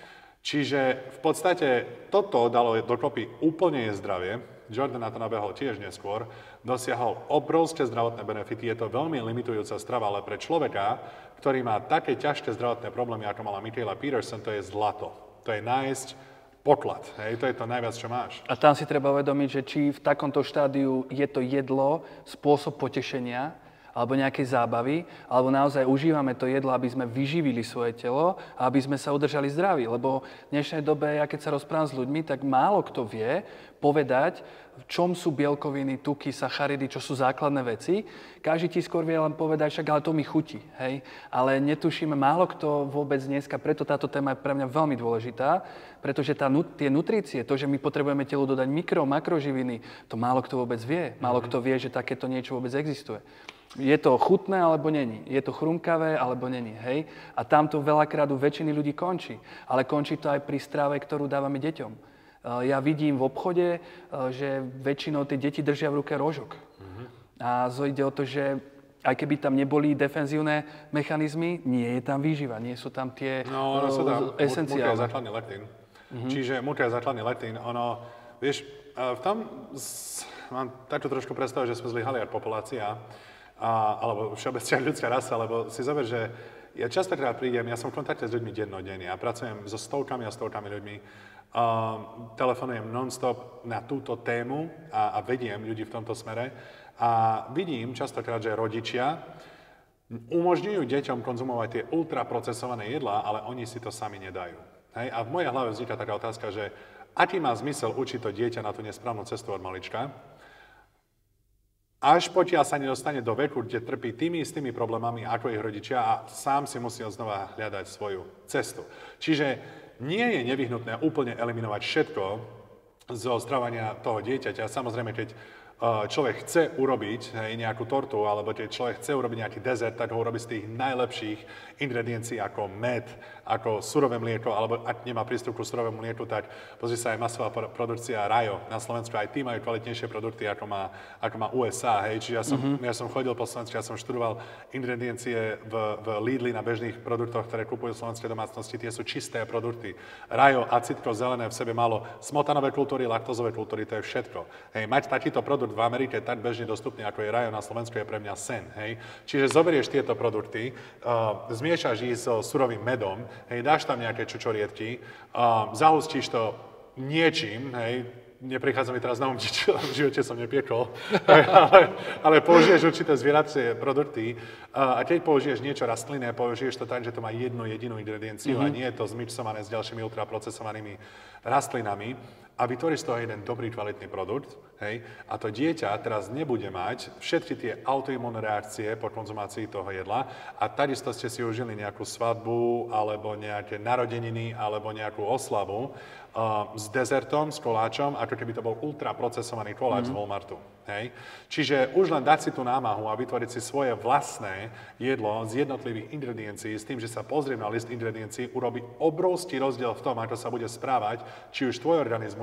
Čiže v podstate toto dalo dokopy úplne je zdravie. Jordan na to nabehol tiež neskôr. Dosiahol obrovské zdravotné benefity. Je to veľmi limitujúca strava, ale pre človeka, ktorý má také ťažké zdravotné problémy, ako mala Michaela Peterson, to je zlato. To je nájsť poklad. Hej, to je to najviac, čo máš. A tam si treba uvedomiť, že či v takomto štádiu je to jedlo spôsob potešenia, alebo nejakej zábavy, alebo naozaj užívame to jedlo, aby sme vyživili svoje telo a aby sme sa udržali zdraví. Lebo v dnešnej dobe, ja keď sa rozprávam s ľuďmi, tak málo kto vie povedať, v čom sú bielkoviny, tuky, sacharidy, čo sú základné veci. Každý ti skôr vie len povedať, však ale to mi chutí. Hej? Ale netušíme, málo kto vôbec dneska, preto táto téma je pre mňa veľmi dôležitá, pretože tá, tie nutrície, to, že my potrebujeme telu dodať mikro, makroživiny, to málo kto vôbec vie. Málo kto vie, že takéto niečo vôbec existuje. Je to chutné, alebo není. Je to chrumkavé, alebo není. Hej? A tamto veľakrát u väčšiny ľudí končí. Ale končí to aj pri strave, ktorú dávame deťom. Ja vidím v obchode, že väčšinou tie deti držia v ruke rožok. Mm-hmm. A ide o to, že aj keby tam neboli defenzívne mechanizmy, nie je tam výživa, nie sú tam tie no, ono sú tam esenciálne. Múka je základný lektín. Mm-hmm. Čiže múka je základný lektín. Ono, vieš, v tom mám takú trošku predstavu, že sme zlyhali ako populácia, A, alebo všeobecne ľudská rasa, lebo si zober, že ja častokrát prídem, ja som v kontakte s ľuďmi dennodenne a pracujem so stovkami a stovkami ľuďmi, um, telefonujem non-stop na túto tému a, a vediem ľudí v tomto smere a vidím častokrát, že rodičia umožňujú deťom konzumovať tie ultraprocesované jedlá, ale oni si to sami nedajú. Hej? A v mojej hlave vzniká taká otázka, že aký má zmysel učiť to dieťa na tú nesprávnu cestu od malička, až potiaľ sa nedostane do veku, kde trpí tými istými problémami ako ich rodičia a sám si musí znova hľadať svoju cestu. Čiže nie je nevyhnutné úplne eliminovať všetko zo stravovania toho dieťaťa. Samozrejme, keď človek chce urobiť hej, nejakú tortu, alebo keď človek chce urobiť nejaký dezert, tak ho urobí z tých najlepších ingrediencií ako med, ako surové mlieko, alebo ak nemá prístup ku surovému mlieku, tak pozri sa aj masová produkcia Rajo na Slovensku, aj tí majú kvalitnejšie produkty, ako má, ako má U S A. Hej. Čiže ja som, mm-hmm. ja som chodil po Slovensku, ja som študoval ingrediencie v, v Lidli na bežných produktoch, ktoré kupujú slovenské domácnosti, tie sú čisté produkty. Rajo, acitko, zelené v sebe malo smotanové kultúry, laktozové kultúry, to je všetko. Hej, mať takýto produkt v Amerike tak bežne dostupný, ako je Rajo na Slovensku, je pre mňa sen. Hej. Čiže zoberieš tieto produkty, uh, zmiešaš ich so surovým medom, hej, dáš tam nejaké čučoriedky, uh, zahustíš to niečím, hej, neprichádza mi teraz na um, čo v živote som nepiekol, ale, ale použiješ určité zvieracie produkty uh, a keď použiješ niečo rastlinné, použiješ to tak, že to má jednu jedinú ingredienciu mm-hmm. a nie je to zmixované s ďalšími ultraprocesovanými rastlinami a vytvoríš z toho jeden dobrý, kvalitný produkt, hej, a to dieťa teraz nebude mať všetky tie autoimmunné reakcie po konzumácii toho jedla a takisto ste si užili nejakú svadbu, alebo nejaké narodeniny, alebo nejakú oslavu uh, s dezertom, s koláčom, ako keby to bol ultraprocesovaný koláč mm-hmm. z Walmartu. Hej. Čiže už len dať si tú námahu a vytvoriť si svoje vlastné jedlo z jednotlivých ingrediencií, s tým, že sa pozriem na list ingrediencií, urobí obrovský rozdiel v tom, ako sa bude správať, či už tvoj organizmus,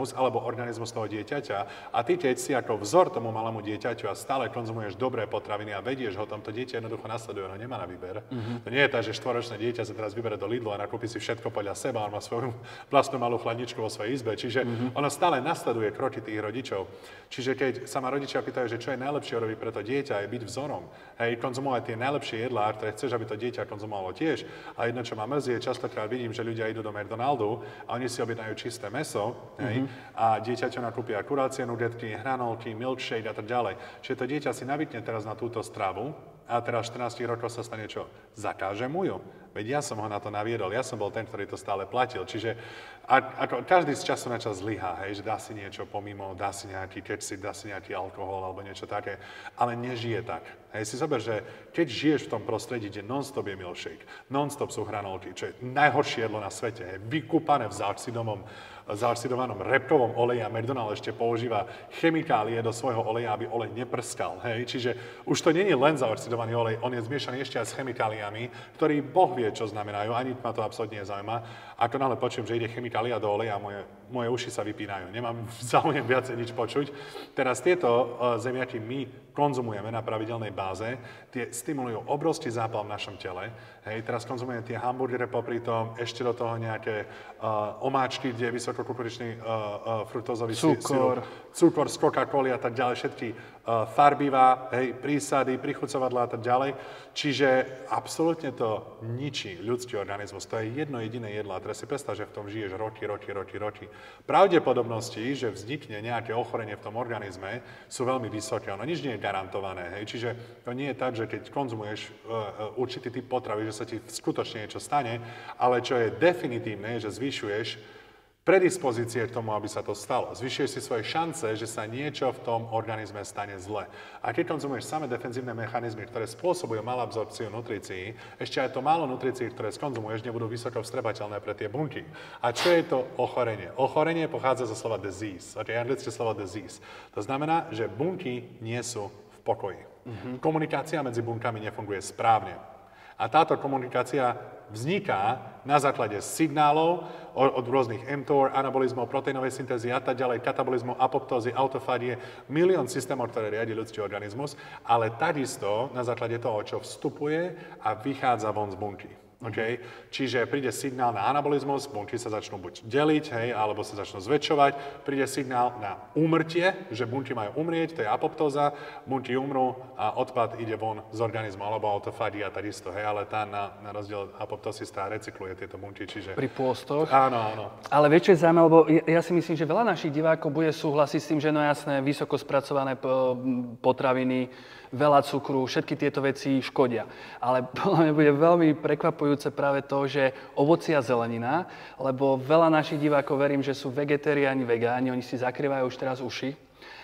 organizmus alebo organizmus toho dieťaťa. A ty, keď si ako vzor tomu malému dieťaťu a stále konzumuješ dobré potraviny a vedieš ho, tomto dieťa jednoducho nasleduje, ono nemá na výber. Mm-hmm. To nie je tak, že štvoročné dieťa sa teraz vybere do Lidlu a nakúpi si všetko podľa seba, on má svoju vlastnú malú chladničku vo svojej izbe. Čiže mm-hmm. ono stále nasleduje kroky tých rodičov. Čiže keď sa ma rodičia pýtajú, že čo je najlepšie robiť pre to dieťa, je byť vzorom. Hej, konzumovať tie najlepšie jedlá, ktoré chceš, aby to dieťa konzumovalo tiež. A jedno, čo ma mrzí, je častokrát vidím, že ľudia idú do McDonaldu a oni si objednajú čisté mäso, hej, mm-hmm. a dieťaťo nakúpia kurácie nugetky, hranolky, milkshake a tak ďalej. Čiže to dieťa si navykne teraz na túto stravu a teraz štrnásť rokov sa stane čo? Zakáže mu ju. Veď ja som ho na to naviedol, ja som bol ten, ktorý to stále platil. Čiže ako, každý z času na čas zlyhá, hej, že dá si niečo pomimo, dá si nejaký kečsi, dá si nejaký alkohol alebo niečo také, ale nežije tak. Hej, si zober, že keď žiješ v tom prostredí, kde non-stop je milkshake, non-stop sú hranolky, čo je najhoršie jedlo na svete, hej, vykúpané v záoxidovanom zaoxidovanom repkovom oleji a McDonald's ešte používa chemikálie do svojho oleja, aby olej neprskal. Hej? Čiže už to nie je len zaoxidovaný olej, on je zmiešaný ešte aj s chemikáliami, ktorý Boh vie, čo znamenajú, ani ma to absolútne nezaujíma. Ako náhle počujem, že ide chemikália do oleja, moje, moje uši sa vypínajú. Nemám záujem viacej nič počuť. Teraz tieto uh, zemiaky my konzumujeme na pravidelnej báze, tie stimulujú obrovský zápal v našom tele. Hej, teraz konzumujeme tie hamburgere popri tom, ešte do toho nejaké uh, omáčky, kde je vysokokukuričný uh, uh, fruktózový cukor, cukor z Coca-Coly a tak ďalej, všetky uh, farbivá, hej, prísady, prichucovadlá a tak ďalej. Čiže absolútne to ničí ľudský organizmus. To je jedno jediné jedlo. A teraz si predstav, že v tom žiješ roky, roky, roky, roky. Pravdepodobnosti, že vznikne nejaké ochorenie v tom organizme, sú veľmi vysoké. Ono nič nie je garantované. Hej. Čiže to nie je tak, že keď konzumuješ uh, určitý typ potravy, že sa ti skutočne niečo stane, ale čo je definitívne, že zvyšuješ predispozície k tomu, aby sa to stalo. Zvyšuješ si svoje šance, že sa niečo v tom organizme stane zle. A keď konzumuješ samé defenzívne mechanizmy, ktoré spôsobujú malabsorpciu nutrícií, ešte aj to málo nutrícií, ktoré skonzumuješ, nebudú vysoko vstrebateľné pre tie bunky. A čo je to ochorenie? Ochorenie pochádza zo slova disease, okay, anglické slovo disease. To znamená, že bunky nie sú v pokoji. Mm-hmm. Komunikácia medzi bunkami nefunguje správne. A táto komunikácia vzniká na základe signálov od rôznych mTOR, anabolizmov, proteínovej syntézy a tak ďalej, katabolizmu, apoptózy, autofágie, milión systémov, ktoré riadi ľudský organizmus, ale takisto na základe toho, čo vstupuje a vychádza von z bunky. Okay? Čiže príde signál na anabolizmus, bunky sa začnú buď deliť, hej, alebo sa začnú zväčšovať, príde signál na úmrtie, že bunky majú umrieť, to je apoptóza, bunky umrú a odpad ide von z organizmu, alebo autofágia takisto, hej, ale tá na, na rozdiel apoptózy tá recykluje tieto bunky, čiže... Pri pôstoch. Áno, áno. Ale vieš, čo je zaujímavé, lebo ja, ja si myslím, že veľa našich divákov bude súhlasiť s tým, že no jasné, vysoko spracované potraviny, veľa cukru, všetky tieto veci škodia. Ale podľa mňa bude veľmi prekvapujúce práve to, že ovocie a zelenina, lebo veľa našich divákov, verím, že sú vegetariáni, vegáni, oni si zakrývajú už teraz uši.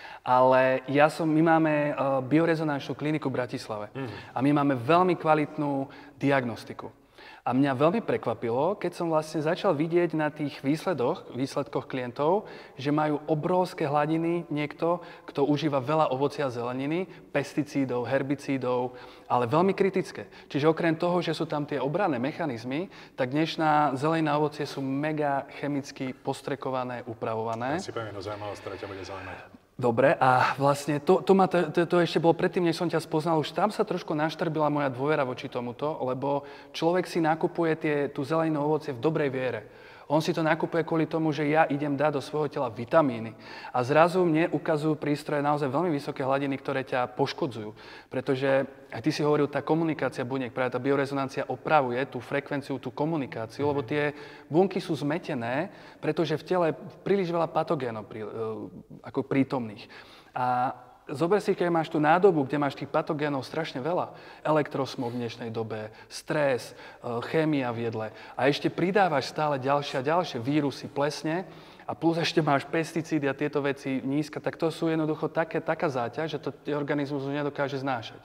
Ale ja som, my máme uh, biorezonančnú kliniku v Bratislave mm. a my máme veľmi kvalitnú diagnostiku. A mňa veľmi prekvapilo, keď som vlastne začal vidieť na tých výsledoch, výsledkoch klientov, že majú obrovské hladiny niekto, kto užíva veľa ovocia a zeleniny, pesticídov, herbicídov, ale veľmi kritické. Čiže okrem toho, že sú tam tie obranné mechanizmy, tak dnešná zelená ovocie sú mega chemicky postrekované, upravované. Ja si poviem jednu zaujímavosť, ktorá ťa bude zaujímať. Dobre, a vlastne to, to, ma, to, to ešte bolo predtým, než som ťa spoznal, už tam sa trošku naštrbila moja dôvera voči tomuto, lebo človek si nakupuje tie, tú zelenú ovocie v dobrej viere. On si to nakupuje kvôli tomu, že ja idem dať do svojho tela vitamíny. A zrazu mne ukazujú prístroje naozaj veľmi vysoké hladiny, ktoré ťa poškodzujú. Pretože, aj ty si hovoril, tá komunikácia buniek, práve tá biorezonancia opravuje tú frekvenciu, tú komunikáciu, lebo tie bunky sú zmetené, pretože v tele príliš veľa patogénov prí, ako prítomných. A zober si, keď máš tú nádobu, kde máš tých patogénov strašne veľa. Elektrosmog v dnešnej dobe, stres, chémia v jedle. A ešte pridávaš stále ďalšie a ďalšie vírusy, plesne a plus ešte máš pesticídy a tieto veci nízka, tak to sú jednoducho také, taká záťaž, že to organizmus nedokáže znášať.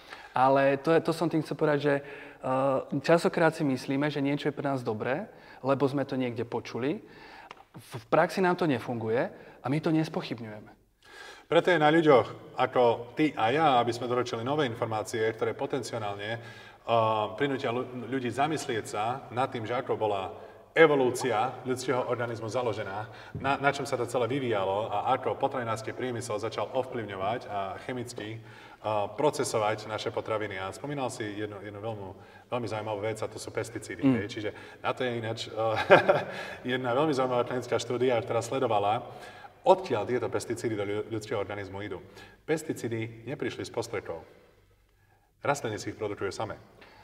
Ale to, je, to som tým chcel povedať, že uh, časokrát si myslíme, že niečo je pre nás dobré, lebo sme to niekde počuli. V, v praxi nám to nefunguje a my to nespochybňujeme. Preto je na ľuďoch ako ty a ja, aby sme doročili nové informácie, ktoré potenciálne uh, prinútia ľudí zamyslieť sa nad tým, že ako bola evolúcia ľudského organizmu založená, na, na čom sa to celé vyvíjalo a ako potravinársky priemysel začal ovplyvňovať a chemicky uh, procesovať naše potraviny. A spomínal si jednu, jednu veľmi, veľmi zaujímavú vec, a to sú pesticídy. Mm. Hej. Čiže na to je ináč uh, jedna veľmi zaujímavá klinická štúdia, ktorá sledovala, odkiaľ tieto pesticídy do ľudského organizmu idú. Pesticídy neprišli z postrekov. Rastliny si ich produkujú samé.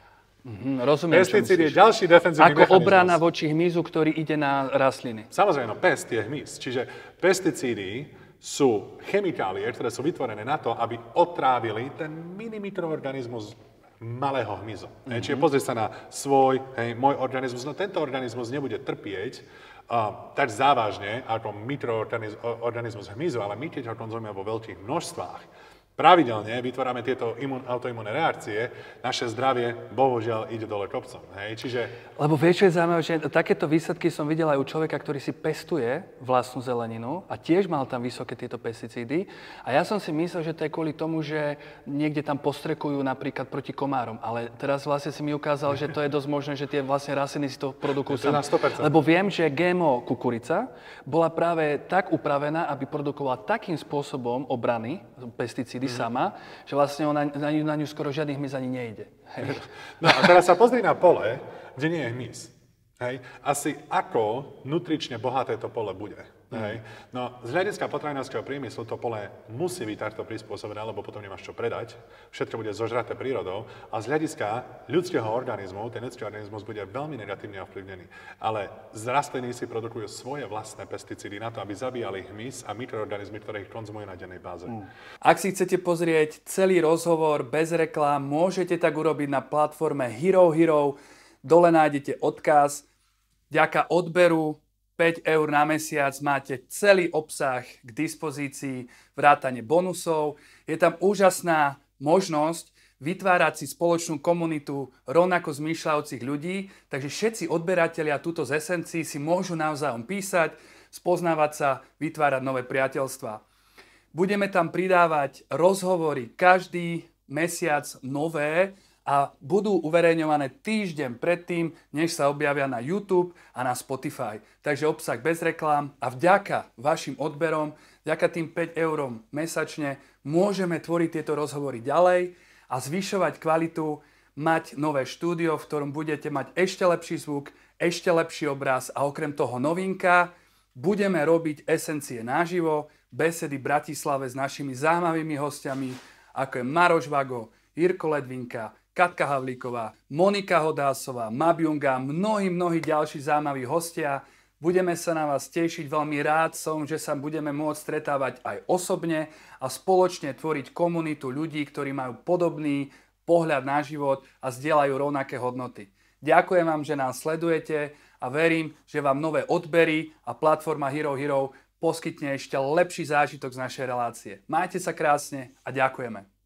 Mm, rozumiem, pesticíd je ďalší defenzívny ako mechanizmus. obrana voči hmyzu, ktorý ide na rastliny. Samozrejme, no, pest je hmyz. Čiže pesticídy sú chemikálie, ktoré sú vytvorené na to, aby otrávili ten mini mikroorganizmus malého hmyzu. Mm-hmm. Čiže pozri sa na svoj, hej, môj organizmus. No tento organizmus nebude trpieť uh, tak závažne ako mikroorganizmus hmyzu, ale my, keď ho konzumujeme vo veľkých množstvách, pravidelne vytvárame tieto imun, autoimunné reakcie, naše zdravie, bohužiaľ, ide dole kopcom. Hej? Čiže... Lebo vieš, čo je zaujímavé, že takéto výsledky som videl aj u človeka, ktorý si pestuje vlastnú zeleninu a tiež mal tam vysoké tieto pesticídy. A ja som si myslel, že to je kvôli tomu, že niekde tam postrekujú napríklad proti komárom. Ale teraz vlastne si mi ukázal, že to je dosť možné, že tie vlastne rastliny si to produkujú sami. Lebo viem, že gé em ó kukurica bola práve tak upravená, aby produkovala takým spôsobom obrany pesticídy sama, že vlastne ona, na, ňu, na ňu skoro žiadny hmyz ani nejde. Hej. No a teraz sa pozri na pole, kde nie je hmyz. Hej. Asi ako nutrične bohaté to pole bude. Hej. No, z hľadiska potravinárskeho priemyslu to pole musí byť takto prispôsobené, lebo potom nemáš čo predať. Všetko bude zožraté prírodou. A z hľadiska ľudského organizmu, ten ľudský organizmus bude veľmi negatívne ovplyvnený. Ale z rastliny si produkujú svoje vlastné pesticídy na to, aby zabíjali hmyz a mikroorganizmy, ktoré ich konzumujú na dennej báze. Mm. Ak si chcete pozrieť celý rozhovor bez reklám, môžete tak urobiť na platforme Hero Hero. Dole nájdete odkaz. Vďaka odberu päť eur na mesiac máte celý obsah k dispozícii, vrátane bonusov. Je tam úžasná možnosť vytvárať si spoločnú komunitu rovnako zmýšľajúcich ľudí, takže všetci odberatelia túto z esencií si môžu navzájom písať, spoznávať sa, vytvárať nové priateľstvá. Budeme tam pridávať rozhovory každý mesiac nové, a budú uverejňované týždeň predtým, než sa objavia na YouTube a na Spotify. Takže obsah bez reklám a vďaka vašim odberom, vďaka tým päť eurom mesačne môžeme tvoriť tieto rozhovory ďalej a zvyšovať kvalitu, mať nové štúdio, v ktorom budete mať ešte lepší zvuk, ešte lepší obraz a okrem toho novinka, budeme robiť esencie naživo, besedy v Bratislave s našimi zaujímavými hostiami, ako je Maroš Vago, Jirko Ledvinka, Katka Havlíková, Monika Hodásová, Mabjunga, mnohí, mnohí ďalší zaujímaví hostia. Budeme sa na vás tešiť, veľmi rád som, že sa budeme môcť stretávať aj osobne a spoločne tvoriť komunitu ľudí, ktorí majú podobný pohľad na život a zdieľajú rovnaké hodnoty. Ďakujem vám, že nás sledujete a verím, že vám nové odbery a platforma Hero Hero poskytne ešte lepší zážitok z našej relácie. Majte sa krásne a ďakujeme.